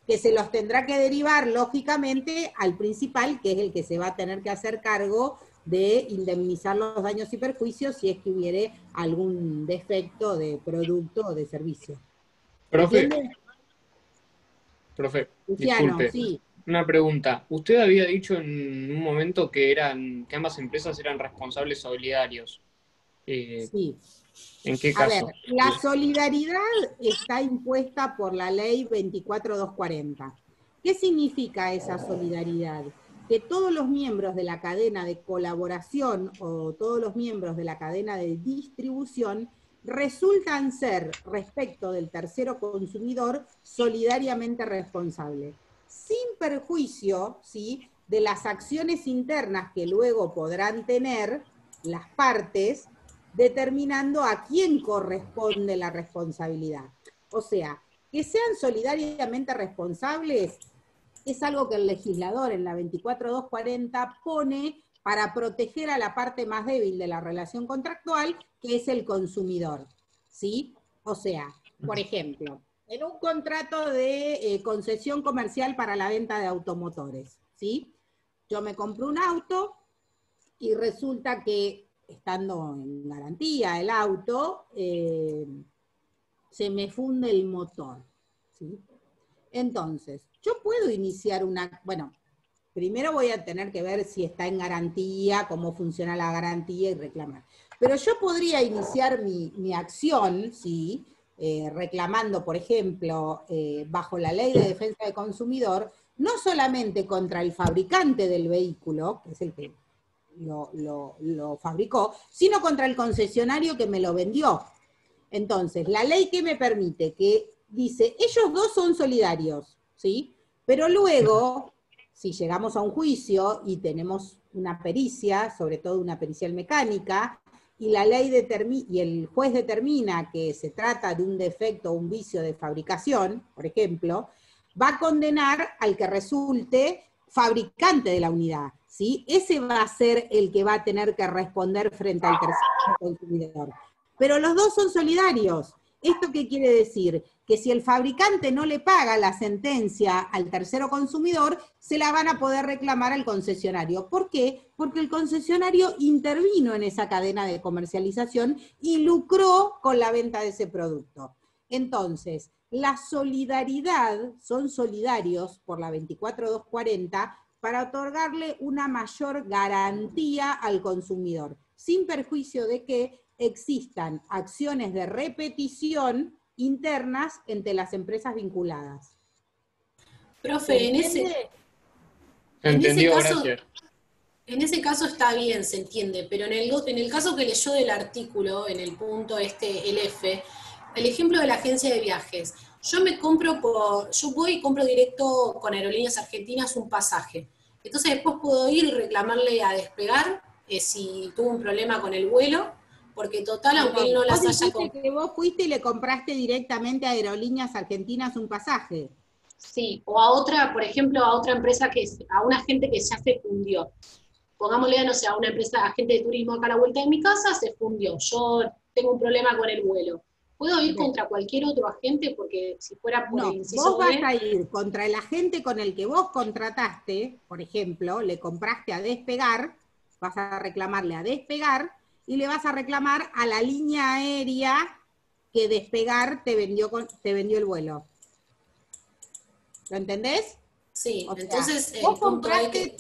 que se los tendrá que derivar, lógicamente, al principal, que es el que se va a tener que hacer cargo de indemnizar los daños y perjuicios si es que hubiere algún defecto de producto o de servicio. Profe, ¿Entiende? profe, Luciano, disculpe. sí. Una pregunta. Usted había dicho en un momento que ambas empresas eran responsables solidarios. Sí. ¿En qué A caso? ver, la solidaridad está impuesta por la ley 24240. ¿Qué significa esa solidaridad? Que todos los miembros de la cadena de colaboración o todos los miembros de la cadena de distribución resultan ser, respecto del tercero consumidor, solidariamente responsables, sin perjuicio, ¿sí?, de las acciones internas que luego podrán tener las partes, determinando a quién corresponde la responsabilidad. O sea, que sean solidariamente responsables es algo que el legislador en la 24240 pone para proteger a la parte más débil de la relación contractual, que es el consumidor, ¿sí? O sea, por ejemplo, en un contrato de concesión comercial para la venta de automotores, ¿sí? Yo me compro un auto y resulta que, estando en garantía el auto, se me funde el motor, ¿sí? Entonces, yo puedo iniciar bueno, primero voy a tener que ver si está en garantía, cómo funciona la garantía y reclamar. Pero yo podría iniciar mi acción, ¿sí?, reclamando, por ejemplo, bajo la Ley de Defensa del Consumidor, no solamente contra el fabricante del vehículo, que es el que lo fabricó, sino contra el concesionario que me lo vendió. Entonces, la ley que me permite, que dice, ellos dos son solidarios, ¿sí? Pero luego, si llegamos a un juicio y tenemos una pericia, sobre todo una pericial mecánica, y la ley y el juez determina que se trata de un defecto o un vicio de fabricación, por ejemplo, va a condenar al que resulte fabricante de la unidad, ¿sí? Ese va a ser el que va a tener que responder frente al tercero consumidor. Pero los dos son solidarios. ¿Esto qué quiere decir? Que si el fabricante no le paga la sentencia al tercero consumidor, se la van a poder reclamar al concesionario. ¿Por qué? Porque el concesionario intervino en esa cadena de comercialización y lucró con la venta de ese producto. Entonces, la solidaridad, son solidarios por la 24240 para otorgarle una mayor garantía al consumidor, sin perjuicio de que existan acciones de repetición internas entre las empresas vinculadas. Profe, en ese caso está bien, se entiende, pero en el caso que leyó del artículo, en el punto el F, el ejemplo de la agencia de viajes, yo voy y compro directo con Aerolíneas Argentinas un pasaje. Entonces después puedo ir y reclamarle a Despegar si tuvo un problema con el vuelo, porque total, aunque él no las haya comprado. Que vos fuiste y le compraste directamente a Aerolíneas Argentinas un pasaje. Sí, o a otra, por ejemplo, a otra empresa a un agente que ya se fundió. Pongámosle, no sé, a una empresa, agente de turismo acá a la vuelta de mi casa, se fundió. Yo tengo un problema con el vuelo. ¿Puedo ir contra cualquier otro agente? Porque si fuera por el inciso vos vas a ir contra el agente con el que vos contrataste, por ejemplo, le compraste a Despegar, vas a reclamarle a Despegar, y le vas a reclamar a la línea aérea que Despegar te vendió el vuelo. ¿Lo entendés? Sí, o sea, entonces vos compraste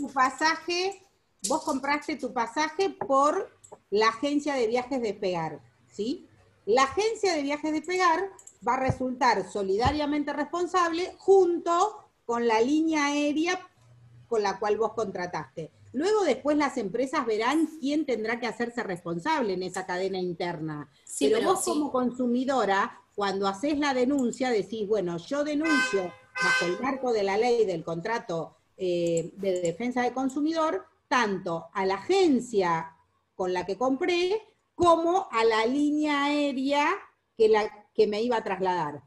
tu pasaje por la agencia de viajes Despegar, ¿sí? La agencia de viajes Despegar va a resultar solidariamente responsable junto con la línea aérea con la cual vos contrataste. Luego después las empresas verán quién tendrá que hacerse responsable en esa cadena interna. Sí, pero vos como consumidora, cuando haces la denuncia, decís, bueno, yo denuncio bajo el marco de la ley del contrato de defensa del consumidor, tanto a la agencia con la que compré, como a la línea aérea que me iba a trasladar.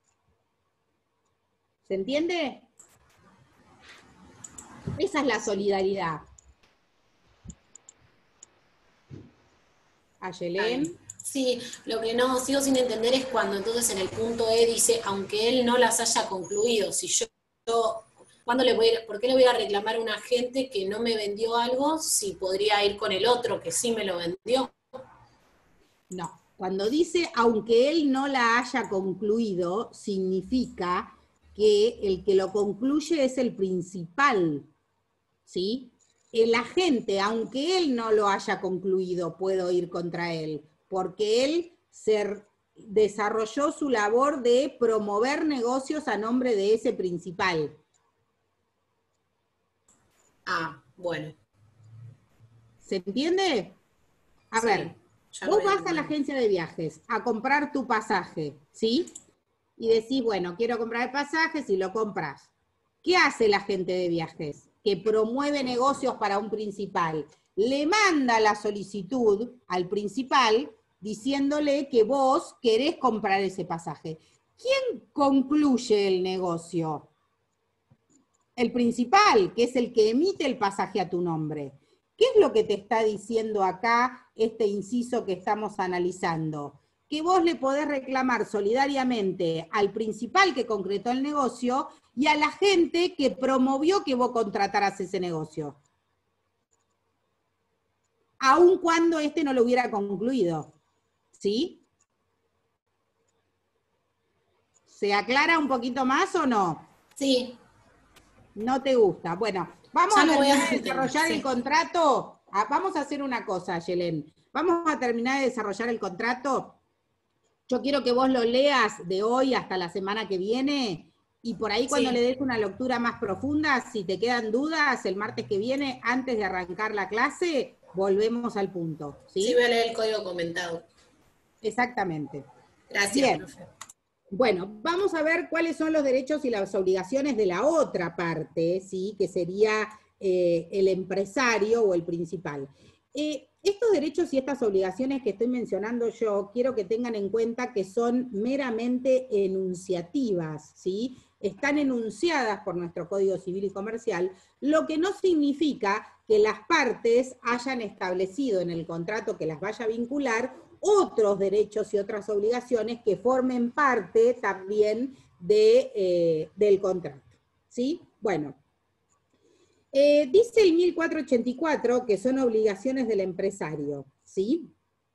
¿Se entiende? Esa es la solidaridad. ¿Ayelén? Sí, lo que no sigo sin entender es cuando entonces en el punto E dice, aunque él no las haya concluido, si yo ¿por qué le voy a reclamar a un agente que no me vendió algo si podría ir con el otro que sí me lo vendió? No, cuando dice aunque él no la haya concluido, significa que el que lo concluye es el principal, ¿sí? El agente, aunque él no lo haya concluido, puedo ir contra él, porque él desarrolló su labor de promover negocios a nombre de ese principal. Ah, bueno. ¿Se entiende? A Sí, ver, ya vos lo vas a entiendo. la agencia de viajes a comprar tu pasaje, ¿sí? Y decís, bueno, quiero comprar el pasaje, si lo compras. ¿Qué hace el agente de viajes? Que promueve negocios para un principal. Le manda la solicitud al principal diciéndole que vos querés comprar ese pasaje. ¿Quién concluye el negocio? El principal, que es el que emite el pasaje a tu nombre. ¿Qué es lo que te está diciendo acá este inciso que estamos analizando? Que vos le podés reclamar solidariamente al principal que concretó el negocio y a la gente que promovió que vos contrataras ese negocio. Aun cuando este no lo hubiera concluido. ¿Sí? ¿Se aclara un poquito más o no? Sí. No te gusta. Bueno, vamos Ya a lo voy a terminar de entender, desarrollar sí. el contrato. Vamos a hacer una cosa, Yelén. Vamos a terminar de desarrollar el contrato. Yo quiero que vos lo leas de hoy hasta la semana que viene y por ahí cuando Sí. le des una lectura más profunda, si te quedan dudas, el martes que viene, antes de arrancar la clase, volvemos al punto. ¿Sí? Sí, voy a leer el código comentado. Exactamente. Gracias, Bien. profe. Bueno, vamos a ver cuáles son los derechos y las obligaciones de la otra parte, ¿sí? Que sería el empresario o el principal. Estos derechos y estas obligaciones que estoy mencionando yo, quiero que tengan en cuenta que son meramente enunciativas, ¿sí? Están enunciadas por nuestro Código Civil y Comercial, lo que no significa que las partes hayan establecido en el contrato que las vaya a vincular otros derechos y otras obligaciones que formen parte también del contrato. ¿Sí? Bueno, dice el 1484 que son obligaciones del empresario. ¿Sí?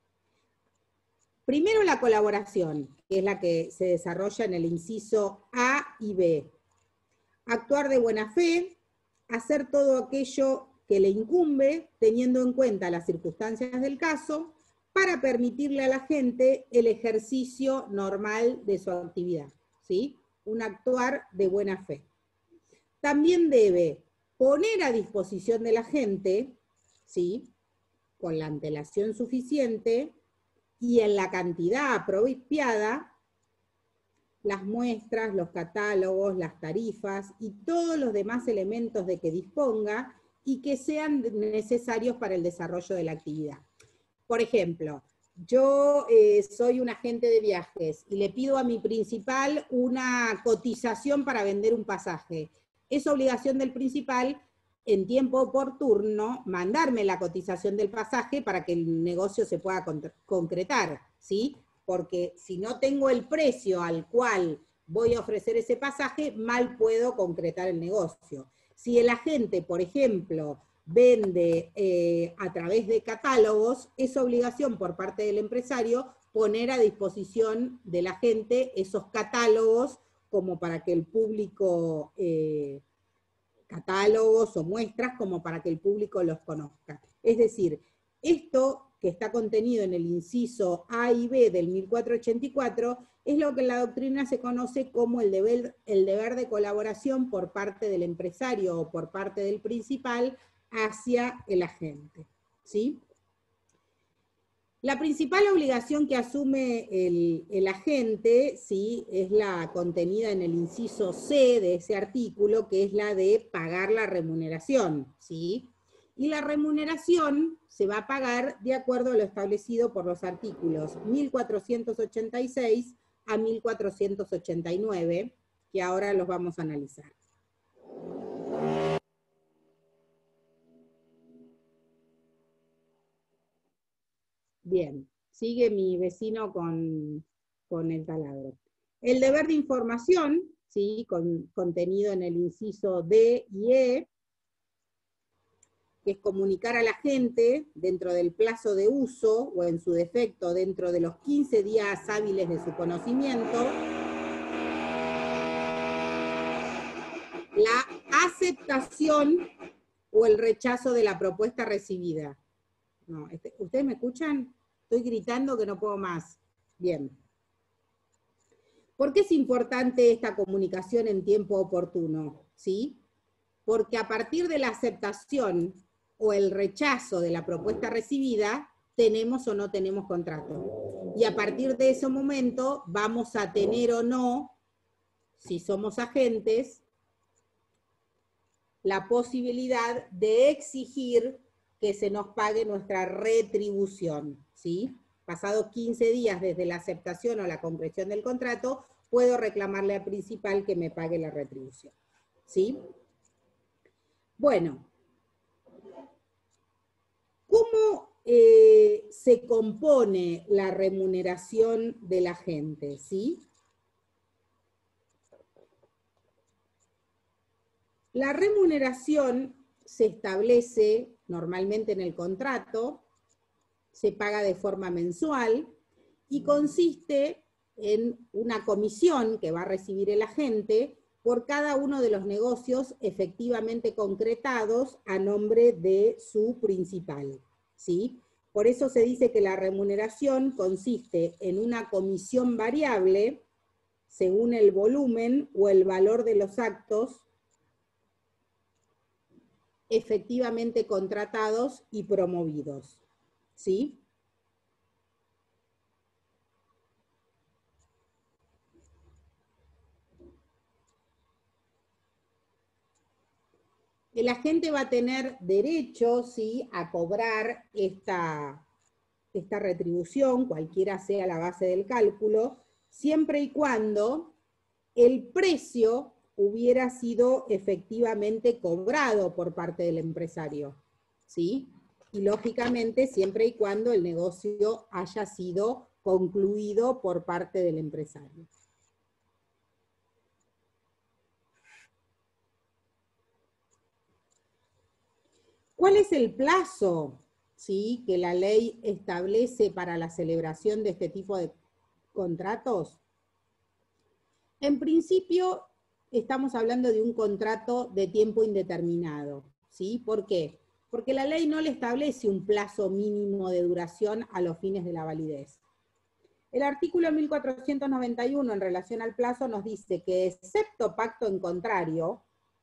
Primero la colaboración, que es la que se desarrolla en el inciso A y B. Actuar de buena fe, hacer todo aquello que le incumbe, teniendo en cuenta las circunstancias del caso, para permitirle a la gente el ejercicio normal de su actividad, ¿sí? Un actuar de buena fe. También debe poner a disposición de la gente, ¿sí? Con la antelación suficiente y en la cantidad apropiada, las muestras, los catálogos, las tarifas y todos los demás elementos de que disponga y que sean necesarios para el desarrollo de la actividad. Por ejemplo, yo soy un agente de viajes y le pido a mi principal una cotización para vender un pasaje. Es obligación del principal, en tiempo oportuno, mandarme la cotización del pasaje para que el negocio se pueda concretar, ¿sí? Porque si no tengo el precio al cual voy a ofrecer ese pasaje, mal puedo concretar el negocio. Si el agente, por ejemplo, vende a través de catálogos, es obligación por parte del empresario poner a disposición de la gente esos catálogos como para que el público, catálogos o muestras como para que el público los conozca. Es decir, esto que está contenido en el inciso A y B del 1484 es lo que en la doctrina se conoce como el deber de colaboración por parte del empresario o por parte del principal hacia el agente, ¿sí? La principal obligación que asume el agente, ¿sí? Es la contenida en el inciso C de ese artículo, que es la de pagar la remuneración, ¿sí? Y la remuneración se va a pagar de acuerdo a lo establecido por los artículos 1486 a 1489, que ahora los vamos a analizar. Bien, sigue mi vecino con el taladro. El deber de información, ¿sí? Contenido en el inciso D y E, que es comunicar a la gente dentro del plazo de uso, o en su defecto dentro de los 15 días hábiles de su conocimiento, la aceptación o el rechazo de la propuesta recibida. No, ¿ustedes me escuchan? Estoy gritando que no puedo más. Bien. ¿Por qué es importante esta comunicación en tiempo oportuno? ¿Sí? Porque a partir de la aceptación o el rechazo de la propuesta recibida, tenemos o no tenemos contrato. Y a partir de ese momento vamos a tener o no, si somos agentes, la posibilidad de exigir que se nos pague nuestra retribución, ¿sí? Pasados 15 días desde la aceptación o la concreción del contrato, puedo reclamarle al principal que me pague la retribución, ¿sí? Bueno, ¿cómo se compone la remuneración de la gente, ¿sí? La remuneración se establece normalmente en el contrato, se paga de forma mensual y consiste en una comisión que va a recibir el agente por cada uno de los negocios efectivamente concretados a nombre de su principal, ¿sí? Por eso se dice que la remuneración consiste en una comisión variable según el volumen o el valor de los actos efectivamente contratados y promovidos, ¿sí? El agente va a tener derecho, ¿sí?, a cobrar esta retribución, cualquiera sea la base del cálculo, siempre y cuando el precio hubiera sido efectivamente cobrado por parte del empresario, ¿sí? Y lógicamente siempre y cuando el negocio haya sido concluido por parte del empresario. ¿Cuál es el plazo, ¿sí?, que la ley establece para la celebración de este tipo de contratos? En principio, estamos hablando de un contrato de tiempo indeterminado, ¿sí? ¿Por qué? Porque la ley no le establece un plazo mínimo de duración a los fines de la validez. El artículo 1491 en relación al plazo nos dice que excepto pacto en contrario,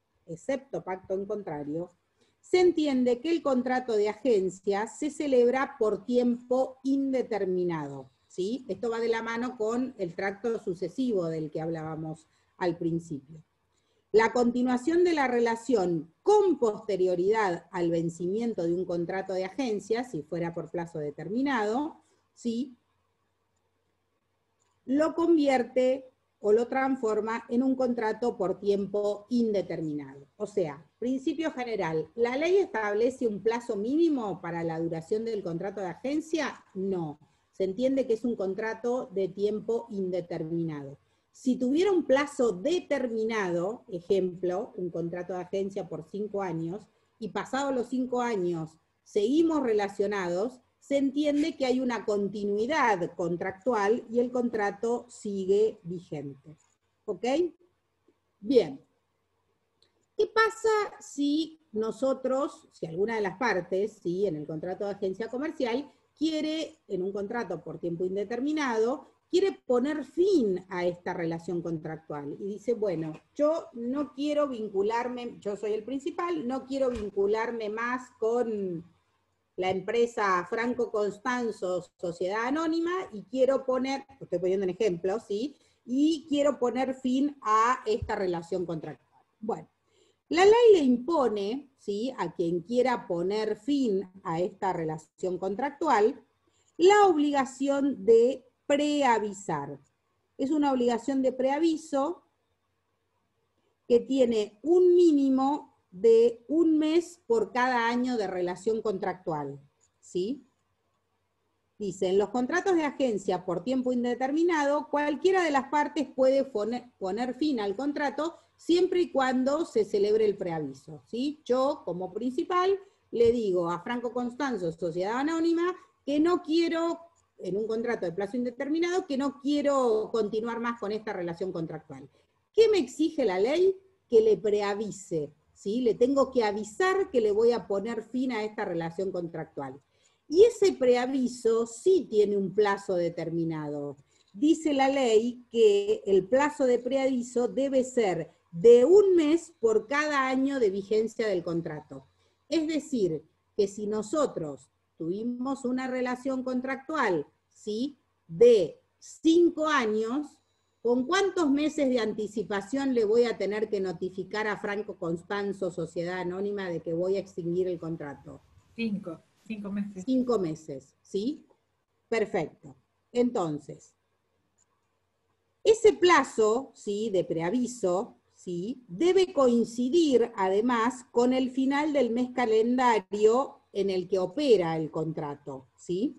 se entiende que el contrato de agencia se celebra por tiempo indeterminado, ¿sí? Esto va de la mano con el tracto sucesivo del que hablábamos al principio. La continuación de la relación con posterioridad al vencimiento de un contrato de agencia, si fuera por plazo determinado, ¿sí?, lo convierte o lo transforma en un contrato por tiempo indeterminado. O sea, principio general, ¿la ley establece un plazo mínimo para la duración del contrato de agencia? No. Se entiende que es un contrato de tiempo indeterminado. Si tuviera un plazo determinado, ejemplo, un contrato de agencia por 5 años, y pasados los 5 años seguimos relacionados, se entiende que hay una continuidad contractual y el contrato sigue vigente. ¿Ok? Bien. ¿Qué pasa si nosotros, si alguna de las partes, ¿sí?, en el contrato de agencia comercial, quiere, en un contrato por tiempo indeterminado, quiere poner fin a esta relación contractual? Y dice, bueno, yo no quiero vincularme, yo soy el principal, no quiero vincularme más con la empresa Franco Constanzo, Sociedad Anónima, y quiero poner, estoy poniendo un ejemplo, ¿sí?, y quiero poner fin a esta relación contractual. Bueno, la ley le impone, ¿sí?, a quien quiera poner fin a esta relación contractual, la obligación de preavisar. Es una obligación de preaviso que tiene un mínimo de 1 mes por cada año de relación contractual, ¿sí? Dice, en los contratos de agencia por tiempo indeterminado, cualquiera de las partes puede poner fin al contrato siempre y cuando se celebre el preaviso, ¿sí? Yo, como principal, le digo a Franco Constanzo, Sociedad Anónima, que no quiero, en un contrato de plazo indeterminado, que no quiero continuar más con esta relación contractual. ¿Qué me exige la ley? Que le preavise, ¿sí? Le tengo que avisar que le voy a poner fin a esta relación contractual. Y ese preaviso sí tiene un plazo determinado. Dice la ley que el plazo de preaviso debe ser de 1 mes por cada año de vigencia del contrato. Es decir, que si nosotros tuvimos una relación contractual, ¿sí?, de 5 años, ¿con cuántos meses de anticipación le voy a tener que notificar a Franco Constanzo, Sociedad Anónima, de que voy a extinguir el contrato? 5 meses. 5 meses, ¿sí? Perfecto. Entonces, ese plazo, ¿sí?, de preaviso, ¿sí?, debe coincidir además con el final del mes calendario en el que opera el contrato, ¿sí?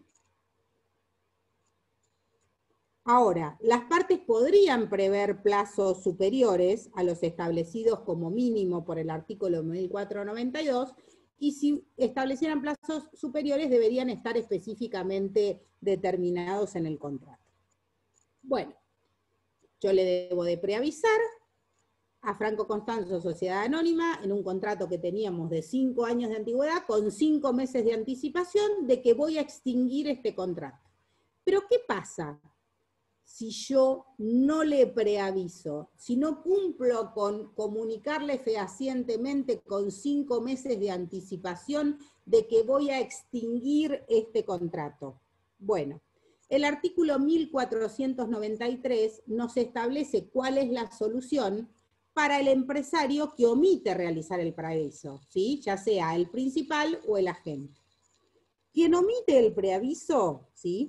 Ahora, las partes podrían prever plazos superiores a los establecidos como mínimo por el artículo 1492, y si establecieran plazos superiores deberían estar específicamente determinados en el contrato. Bueno, yo le debo de preavisar a Franco Constanzo, Sociedad Anónima, en un contrato que teníamos de 5 años de antigüedad, con 5 meses de anticipación de que voy a extinguir este contrato. Pero ¿qué pasa si yo no le preaviso? Si no cumplo con comunicarle fehacientemente con 5 meses de anticipación de que voy a extinguir este contrato. Bueno, el artículo 1493 nos establece cuál es la solución para el empresario que omite realizar el preaviso, ¿sí?, ya sea el principal o el agente. Quien omite el preaviso, ¿sí?,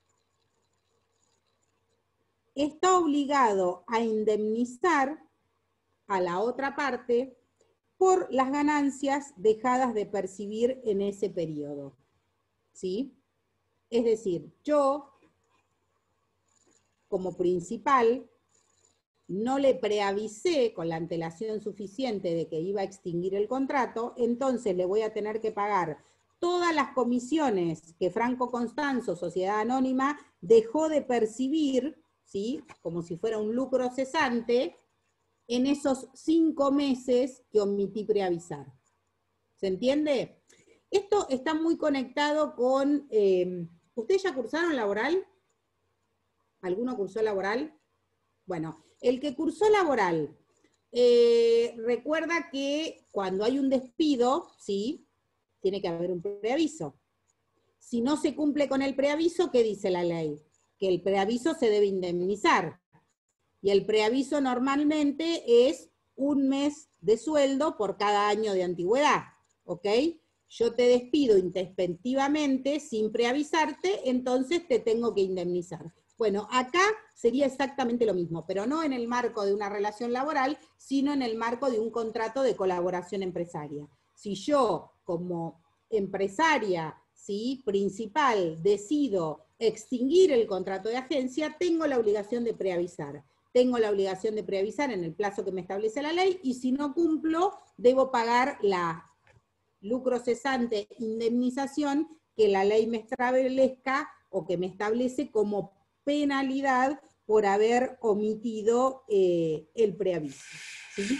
está obligado a indemnizar a la otra parte por las ganancias dejadas de percibir en ese periodo, ¿sí? Es decir, yo, como principal, no le preavisé con la antelación suficiente de que iba a extinguir el contrato, entonces le voy a tener que pagar todas las comisiones que Franco Constanzo, Sociedad Anónima, dejó de percibir, ¿sí?, como si fuera un lucro cesante, en esos 5 meses que omití preavisar. ¿Se entiende? Esto está muy conectado con... ¿Ustedes ya cursaron laboral? ¿Alguno cursó laboral? Bueno, el que cursó laboral, recuerda que cuando hay un despido, ¿sí?, tiene que haber un preaviso. Si no se cumple con el preaviso, ¿qué dice la ley? Que el preaviso se debe indemnizar. Y el preaviso normalmente es 1 mes de sueldo por cada año de antigüedad, ¿ok? Yo te despido intempestivamente sin preavisarte, entonces te tengo que indemnizar. Bueno, acá sería exactamente lo mismo, pero no en el marco de una relación laboral, sino en el marco de un contrato de colaboración empresaria. Si yo, como empresaria, ¿sí?, principal, decido extinguir el contrato de agencia, tengo la obligación de preavisar. Tengo la obligación de preavisar en el plazo que me establece la ley, y si no cumplo, debo pagar la lucro cesante indemnización que la ley me establezca o que me establece como penalidad por haber omitido el preaviso, ¿sí?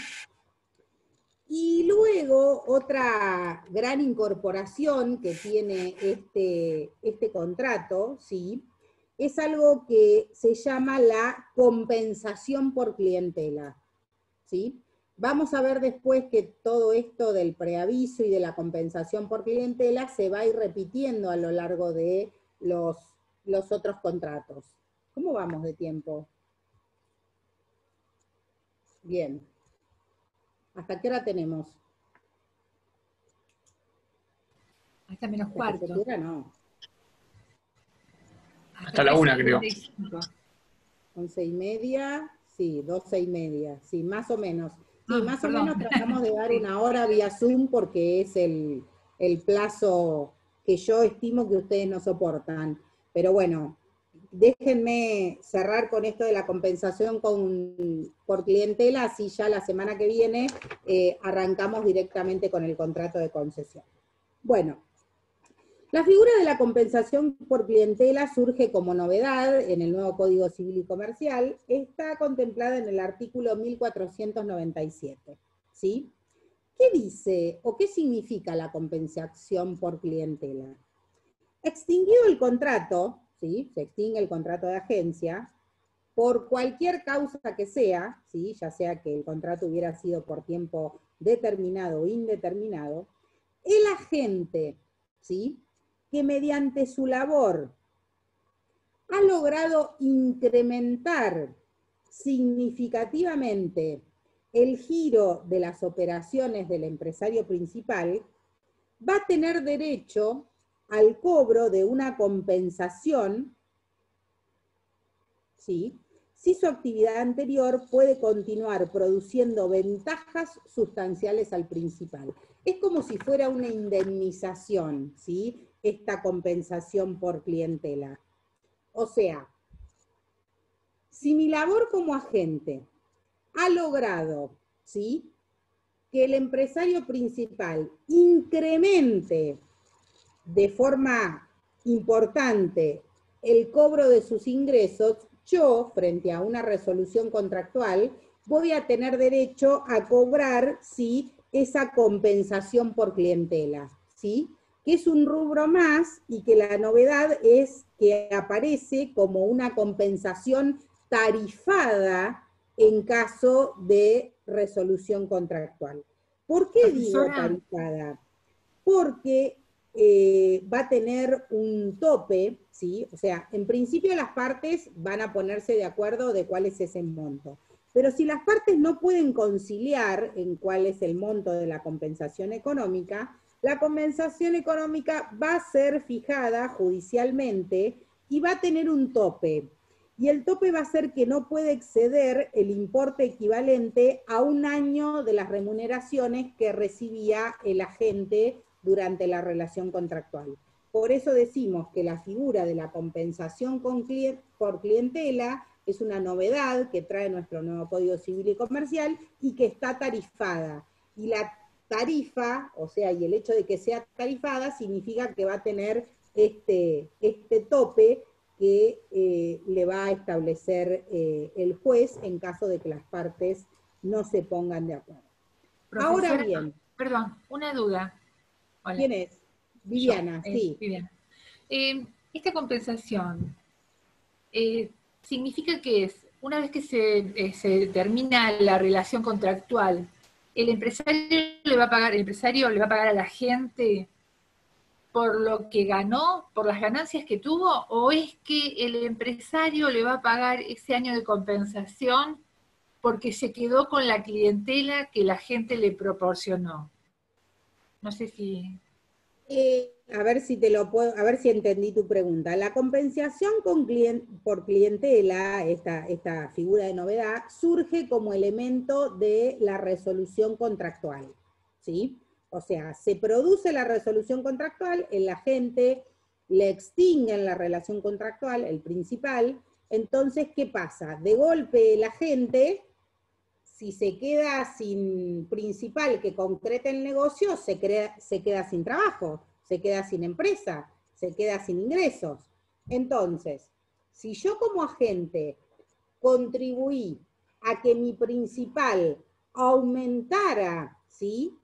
Y luego, otra gran incorporación que tiene este contrato, ¿sí?, es algo que se llama la compensación por clientela, ¿sí? Vamos a ver después que todo esto del preaviso y de la compensación por clientela se va a ir repitiendo a lo largo de los otros contratos. ¿Cómo vamos de tiempo? Bien. ¿Hasta qué hora tenemos? Hasta menos cuarto. No. Hasta la 1, creo. 11:30, sí, 12:30, sí, más o menos. Sí, más perdón. o menos tratamos de dar 1 hora vía Zoom porque es el plazo que yo estimo que ustedes no soportan. Pero bueno, déjenme cerrar con esto de la compensación por clientela, así ya la semana que viene arrancamos directamente con el contrato de concesión. Bueno, la figura de la compensación por clientela surge como novedad en el nuevo Código Civil y Comercial, está contemplada en el artículo 1497, ¿sí? ¿Qué dice o qué significa la compensación por clientela? Extinguido el contrato, ¿sí? Se extingue el contrato de agencia, por cualquier causa que sea, ¿sí? Ya sea que el contrato hubiera sido por tiempo determinado o indeterminado, el agente, ¿sí?, que mediante su labor ha logrado incrementar significativamente el giro de las operaciones del empresario principal, va a tener derecho al cobro de una compensación, ¿sí?, si su actividad anterior puede continuar produciendo ventajas sustanciales al principal. Es como si fuera una indemnización, ¿sí?, esta compensación por clientela. O sea, si mi labor como agente ha logrado, ¿sí?, que el empresario principal incremente de forma importante el cobro de sus ingresos, yo, frente a una resolución contractual, voy a tener derecho a cobrar, ¿sí?, esa compensación por clientela, ¿sí?, que es un rubro más y que la novedad es que aparece como una compensación tarifada en caso de resolución contractual. ¿Por qué digo tarifada? Porque va a tener un tope, ¿sí? O sea, en principio las partes van a ponerse de acuerdo de cuál es ese monto. Pero si las partes no pueden conciliar en cuál es el monto de la compensación económica, la compensación económica va a ser fijada judicialmente y va a tener un tope. Y el tope va a ser que no puede exceder el importe equivalente a un año de las remuneraciones que recibía el agente durante la relación contractual. Por eso decimos que la figura de la compensación por clientela es una novedad que trae nuestro nuevo Código Civil y Comercial y que está tarifada. Y la tarifa, o sea, y el hecho de que sea tarifada, significa que va a tener este tope que le va a establecer el juez en caso de que las partes no se pongan de acuerdo. Profesora, Ahora bien. Perdón, una duda. Hola. ¿Quién es? Viviana, Yo, sí. Viviana. Esta compensación, ¿significa que es, una vez que se termina la relación contractual, el empresario le va a pagar a la gente por lo que ganó, por las ganancias que tuvo, o es que el empresario le va a pagar ese año de compensación porque se quedó con la clientela que la gente le proporcionó? No sé si... A ver si entendí tu pregunta. La compensación por clientela, esta figura de novedad, surge como elemento de la resolución contractual, ¿sí? O sea, se produce la resolución contractual, el agente le extinguen la relación contractual, el principal, entonces, ¿qué pasa? De golpe el agente, si se queda sin principal que concrete el negocio, se queda sin trabajo, se queda sin empresa, se queda sin ingresos. Entonces, si yo como agente contribuí a que mi principal aumentara, ¿sí?,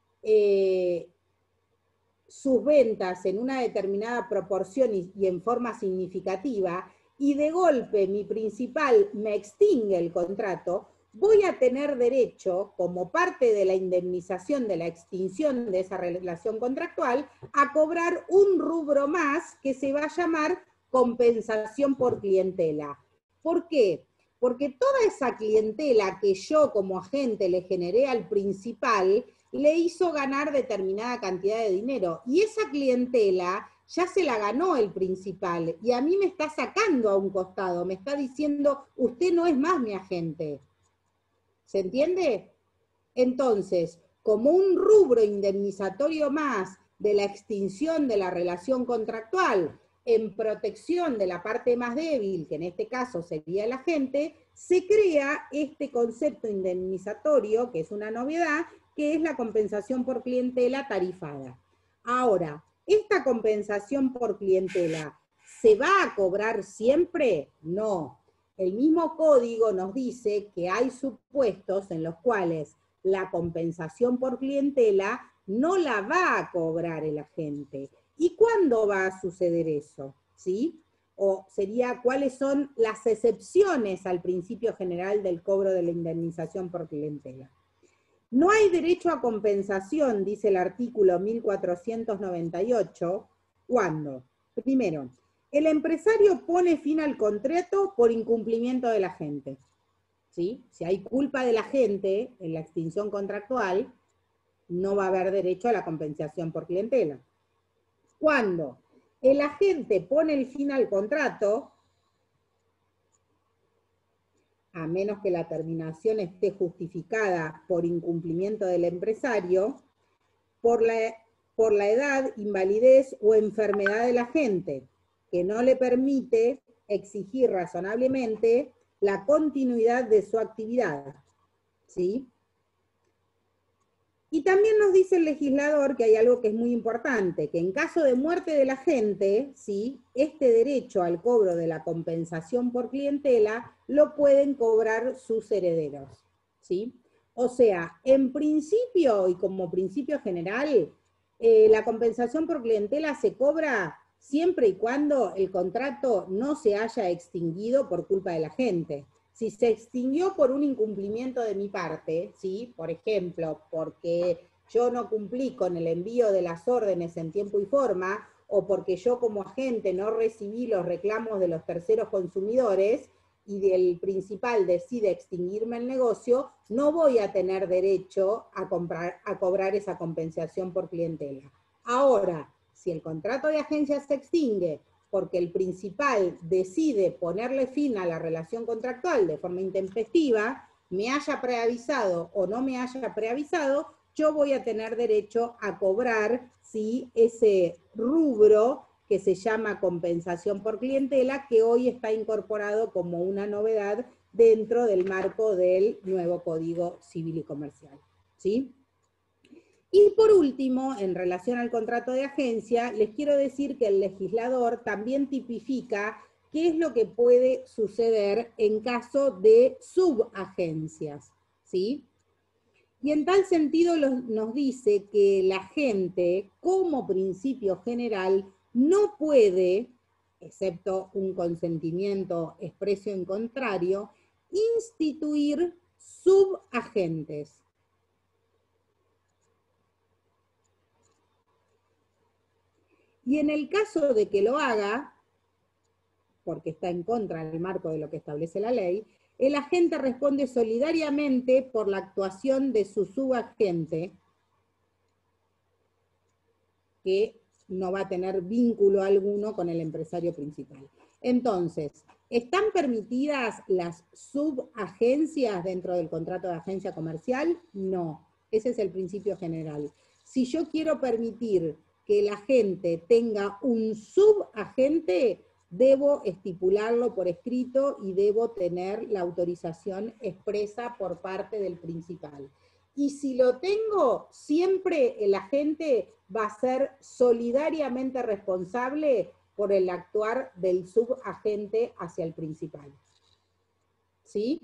sus ventas en una determinada proporción y en forma significativa, y de golpe mi principal me extingue el contrato, voy a tener derecho, como parte de la indemnización de la extinción de esa relación contractual, a cobrar un rubro más que se va a llamar compensación por clientela. ¿Por qué? Porque toda esa clientela que yo como agente le generé al principal, le hizo ganar determinada cantidad de dinero. Y esa clientela ya se la ganó el principal, y a mí me está sacando a un costado, me está diciendo, usted no es más mi agente. ¿Se entiende? Entonces, como un rubro indemnizatorio más de la extinción de la relación contractual, en protección de la parte más débil, que en este caso sería el agente, se crea este concepto indemnizatorio, que es una novedad, que es la compensación por clientela tarifada. Ahora, ¿esta compensación por clientela se va a cobrar siempre? No. El mismo código nos dice que hay supuestos en los cuales la compensación por clientela no la va a cobrar el agente. ¿Y cuándo va a suceder eso? ¿Sí? O sería, ¿cuáles son las excepciones al principio general del cobro de la indemnización por clientela? No hay derecho a compensación, dice el artículo 1498, cuando, primero, el empresario pone fin al contrato por incumplimiento del agente. ¿Sí? Si hay culpa del agente en la extinción contractual, no va a haber derecho a la compensación por clientela. Cuando el agente pone el fin al contrato, a menos que la terminación esté justificada por incumplimiento del empresario, por la edad, invalidez o enfermedad del agente, que no le permite exigir razonablemente la continuidad de su actividad. ¿Sí? Y también nos dice el legislador que hay algo que es muy importante, que en caso de muerte del agente, ¿sí?, este derecho al cobro de la compensación por clientela lo pueden cobrar sus herederos. ¿Sí? O sea, en principio y como principio general, la compensación por clientela se cobra siempre y cuando el contrato no se haya extinguido por culpa del agente. Si se extinguió por un incumplimiento de mi parte, ¿sí?, por ejemplo, porque yo no cumplí con el envío de las órdenes en tiempo y forma, o porque yo como agente no recibí los reclamos de los terceros consumidores, y el principal decide extinguirme el negocio, no voy a tener derecho a cobrar esa compensación por clientela. Ahora, si el contrato de agencia se extingue porque el principal decide ponerle fin a la relación contractual de forma intempestiva, me haya preavisado o no me haya preavisado, yo voy a tener derecho a cobrar, ¿sí?, ese rubro que se llama compensación por clientela, que hoy está incorporado como una novedad dentro del marco del nuevo Código Civil y Comercial. ¿Sí? Y por último, en relación al contrato de agencia, les quiero decir que el legislador también tipifica qué es lo que puede suceder en caso de subagencias, ¿sí? Y en tal sentido nos dice que la agente, como principio general, no puede, excepto un consentimiento expreso en contrario, instituir subagentes. Y en el caso de que lo haga, porque está en contra del marco de lo que establece la ley, el agente responde solidariamente por la actuación de su subagente, que no va a tener vínculo alguno con el empresario principal. Entonces, ¿están permitidas las subagencias dentro del contrato de agencia comercial? No, ese es el principio general. Si yo quiero permitir que el agente tenga un subagente, debo estipularlo por escrito y debo tener la autorización expresa por parte del principal. Y si lo tengo, siempre el agente va a ser solidariamente responsable por el actuar del subagente hacia el principal. ¿Sí?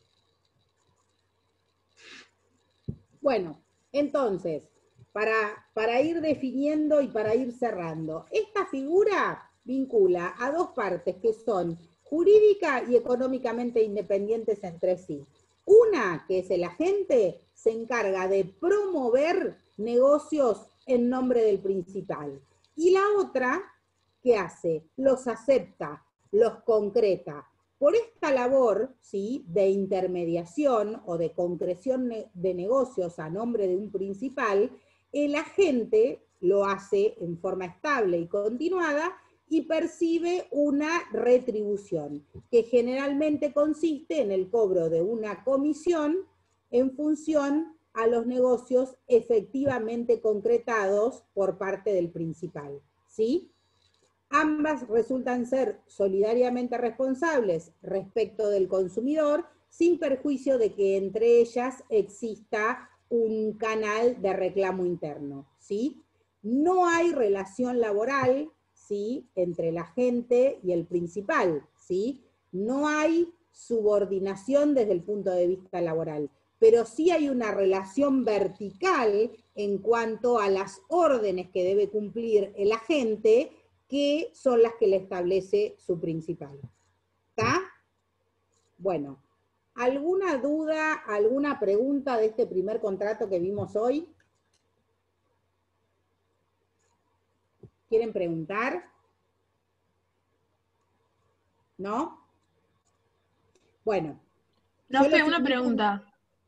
Bueno, entonces, para ir definiendo y para ir cerrando, esta figura vincula a dos partes que son jurídica y económicamente independientes entre sí. Una, que es el agente, se encarga de promover negocios en nombre del principal. Y la otra, ¿qué hace? Los acepta, los concreta. Por esta labor, ¿sí?, de intermediación o de concreción de negocios a nombre de un principal, el agente lo hace en forma estable y continuada y percibe una retribución, que generalmente consiste en el cobro de una comisión en función a los negocios efectivamente concretados por parte del principal. ¿Sí? Ambas resultan ser solidariamente responsables respecto del consumidor, sin perjuicio de que entre ellas exista un canal de reclamo interno, ¿sí? No hay relación laboral, ¿sí?, entre el agente y el principal, ¿sí? No hay subordinación desde el punto de vista laboral, pero sí hay una relación vertical en cuanto a las órdenes que debe cumplir el agente, que son las que le establece su principal. ¿Está? Bueno, ¿alguna duda, alguna pregunta de este primer contrato que vimos hoy? ¿Quieren preguntar? ¿No? Bueno. Profe, una pregunta.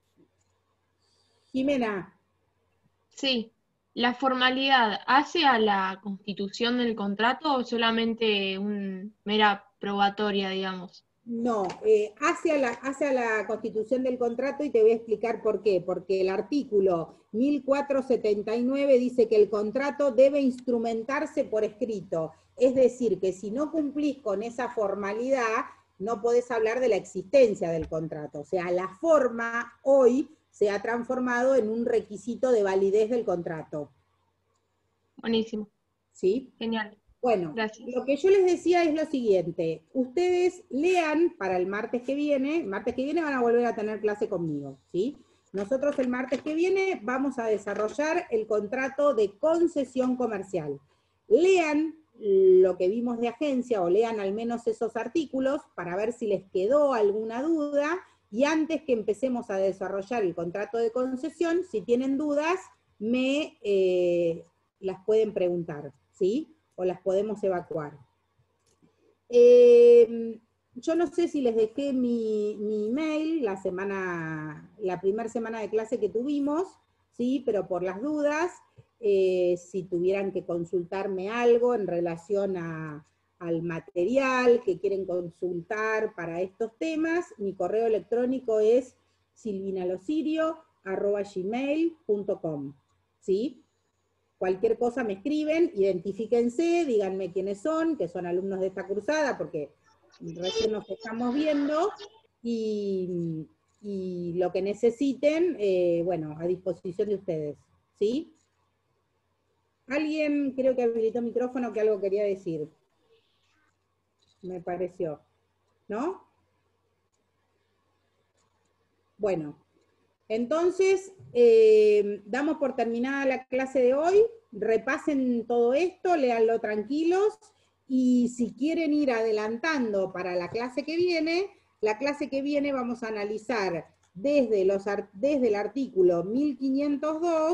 Jimena. Sí. ¿La formalidad hace a la constitución del contrato o solamente mera probatoria, digamos? No, hace a la constitución del contrato, y te voy a explicar por qué. Porque el artículo 1479 dice que el contrato debe instrumentarse por escrito. Es decir, que si no cumplís con esa formalidad, no podés hablar de la existencia del contrato. O sea, la forma hoy se ha transformado en un requisito de validez del contrato. Buenísimo. ¿Sí? Genial. Bueno, gracias. Lo que yo les decía es lo siguiente. Ustedes lean para el martes que viene van a volver a tener clase conmigo, ¿sí? Nosotros el martes que viene vamos a desarrollar el contrato de concesión comercial. Lean lo que vimos de agencia, o lean al menos esos artículos para ver si les quedó alguna duda, y antes que empecemos a desarrollar el contrato de concesión, si tienen dudas, las pueden preguntar, ¿sí? O las podemos evacuar. Yo no sé si les dejé mi email la primera semana de clase que tuvimos, ¿sí? Pero por las dudas, si tuvieran que consultarme algo en relación al material que quieren consultar para estos temas, mi correo electrónico es silvinalosirio@gmail.com, ¿sí? Cualquier cosa me escriben, identifíquense, díganme quiénes son, que son alumnos de esta cursada, porque recién nos estamos viendo, y lo que necesiten, bueno, a disposición de ustedes, ¿sí? Alguien creo que habilitó micrófono, que algo quería decir. Me pareció, ¿no? Bueno. Entonces, damos por terminada la clase de hoy, repasen todo esto, léanlo tranquilos, y si quieren ir adelantando para la clase que viene vamos a analizar desde el artículo 1502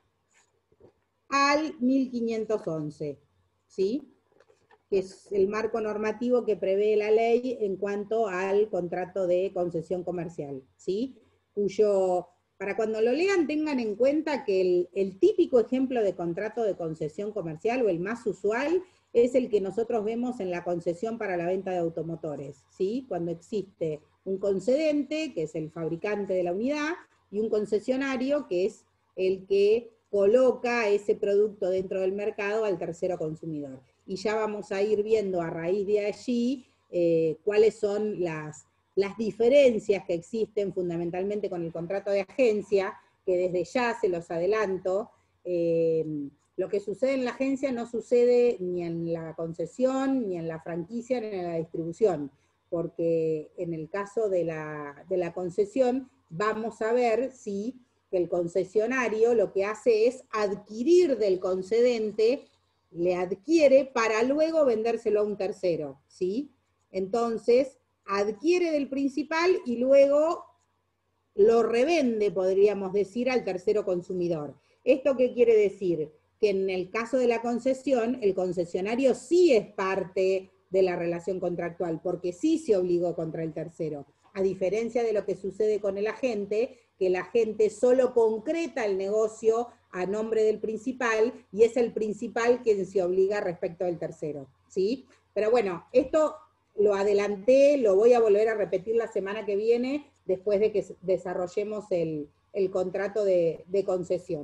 al 1511, ¿sí? Que es el marco normativo que prevé la ley en cuanto al contrato de concesión comercial, ¿sí? Para cuando lo lean tengan en cuenta que el típico ejemplo de contrato de concesión comercial, o el más usual, es el que nosotros vemos en la concesión para la venta de automotores, ¿sí? Cuando existe un concedente, que es el fabricante de la unidad, y un concesionario, que es el que coloca ese producto dentro del mercado al tercero consumidor. Y ya vamos a ir viendo a raíz de allí cuáles son las diferencias que existen fundamentalmente con el contrato de agencia, que desde ya se los adelanto. Lo que sucede en la agencia no sucede ni en la concesión, ni en la franquicia, ni en la distribución, porque en el caso de la concesión vamos a ver si el concesionario lo que hace es adquirir del concedente, le adquiere para luego vendérselo a un tercero, ¿sí? Entonces, adquiere del principal y luego lo revende, podríamos decir, al tercero consumidor. ¿Esto qué quiere decir? Que en el caso de la concesión, el concesionario sí es parte de la relación contractual, porque sí se obligó contra el tercero, a diferencia de lo que sucede con el agente, que el agente solo concreta el negocio a nombre del principal, y es el principal quien se obliga respecto del tercero, ¿sí? Pero bueno, esto lo adelanté, lo voy a volver a repetir la semana que viene, después de que desarrollemos el contrato de concesión.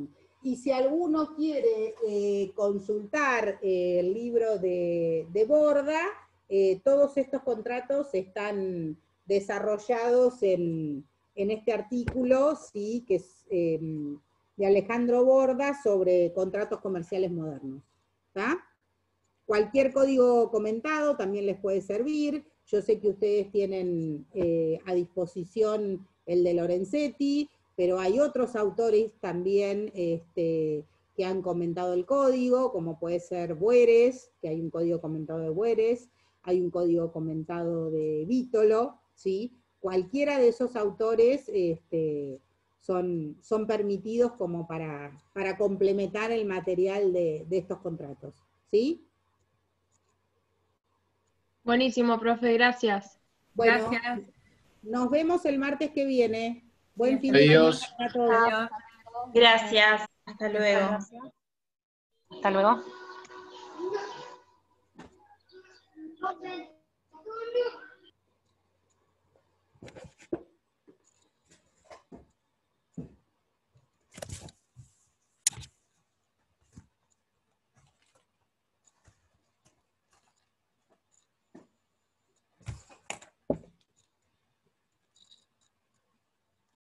Y si alguno quiere consultar el libro de Borda, todos estos contratos están desarrollados en este artículo, ¿sí? Que es de Alejandro Borda sobre contratos comerciales modernos. ¿Tá? Cualquier código comentado también les puede servir. Yo sé que ustedes tienen a disposición el de Lorenzetti, pero hay otros autores también que han comentado el código, como puede ser Bueres, que hay un código comentado de Bueres, hay un código comentado de Vítolo, ¿sí? Cualquiera de esos autores son permitidos como para complementar el material de estos contratos, ¿sí? Buenísimo, profe, gracias. Bueno, Gracias. nos vemos el martes que viene. Buen Bien. fin de semana Adiós. para todos. Adiós. Gracias. Hasta luego. Hasta luego.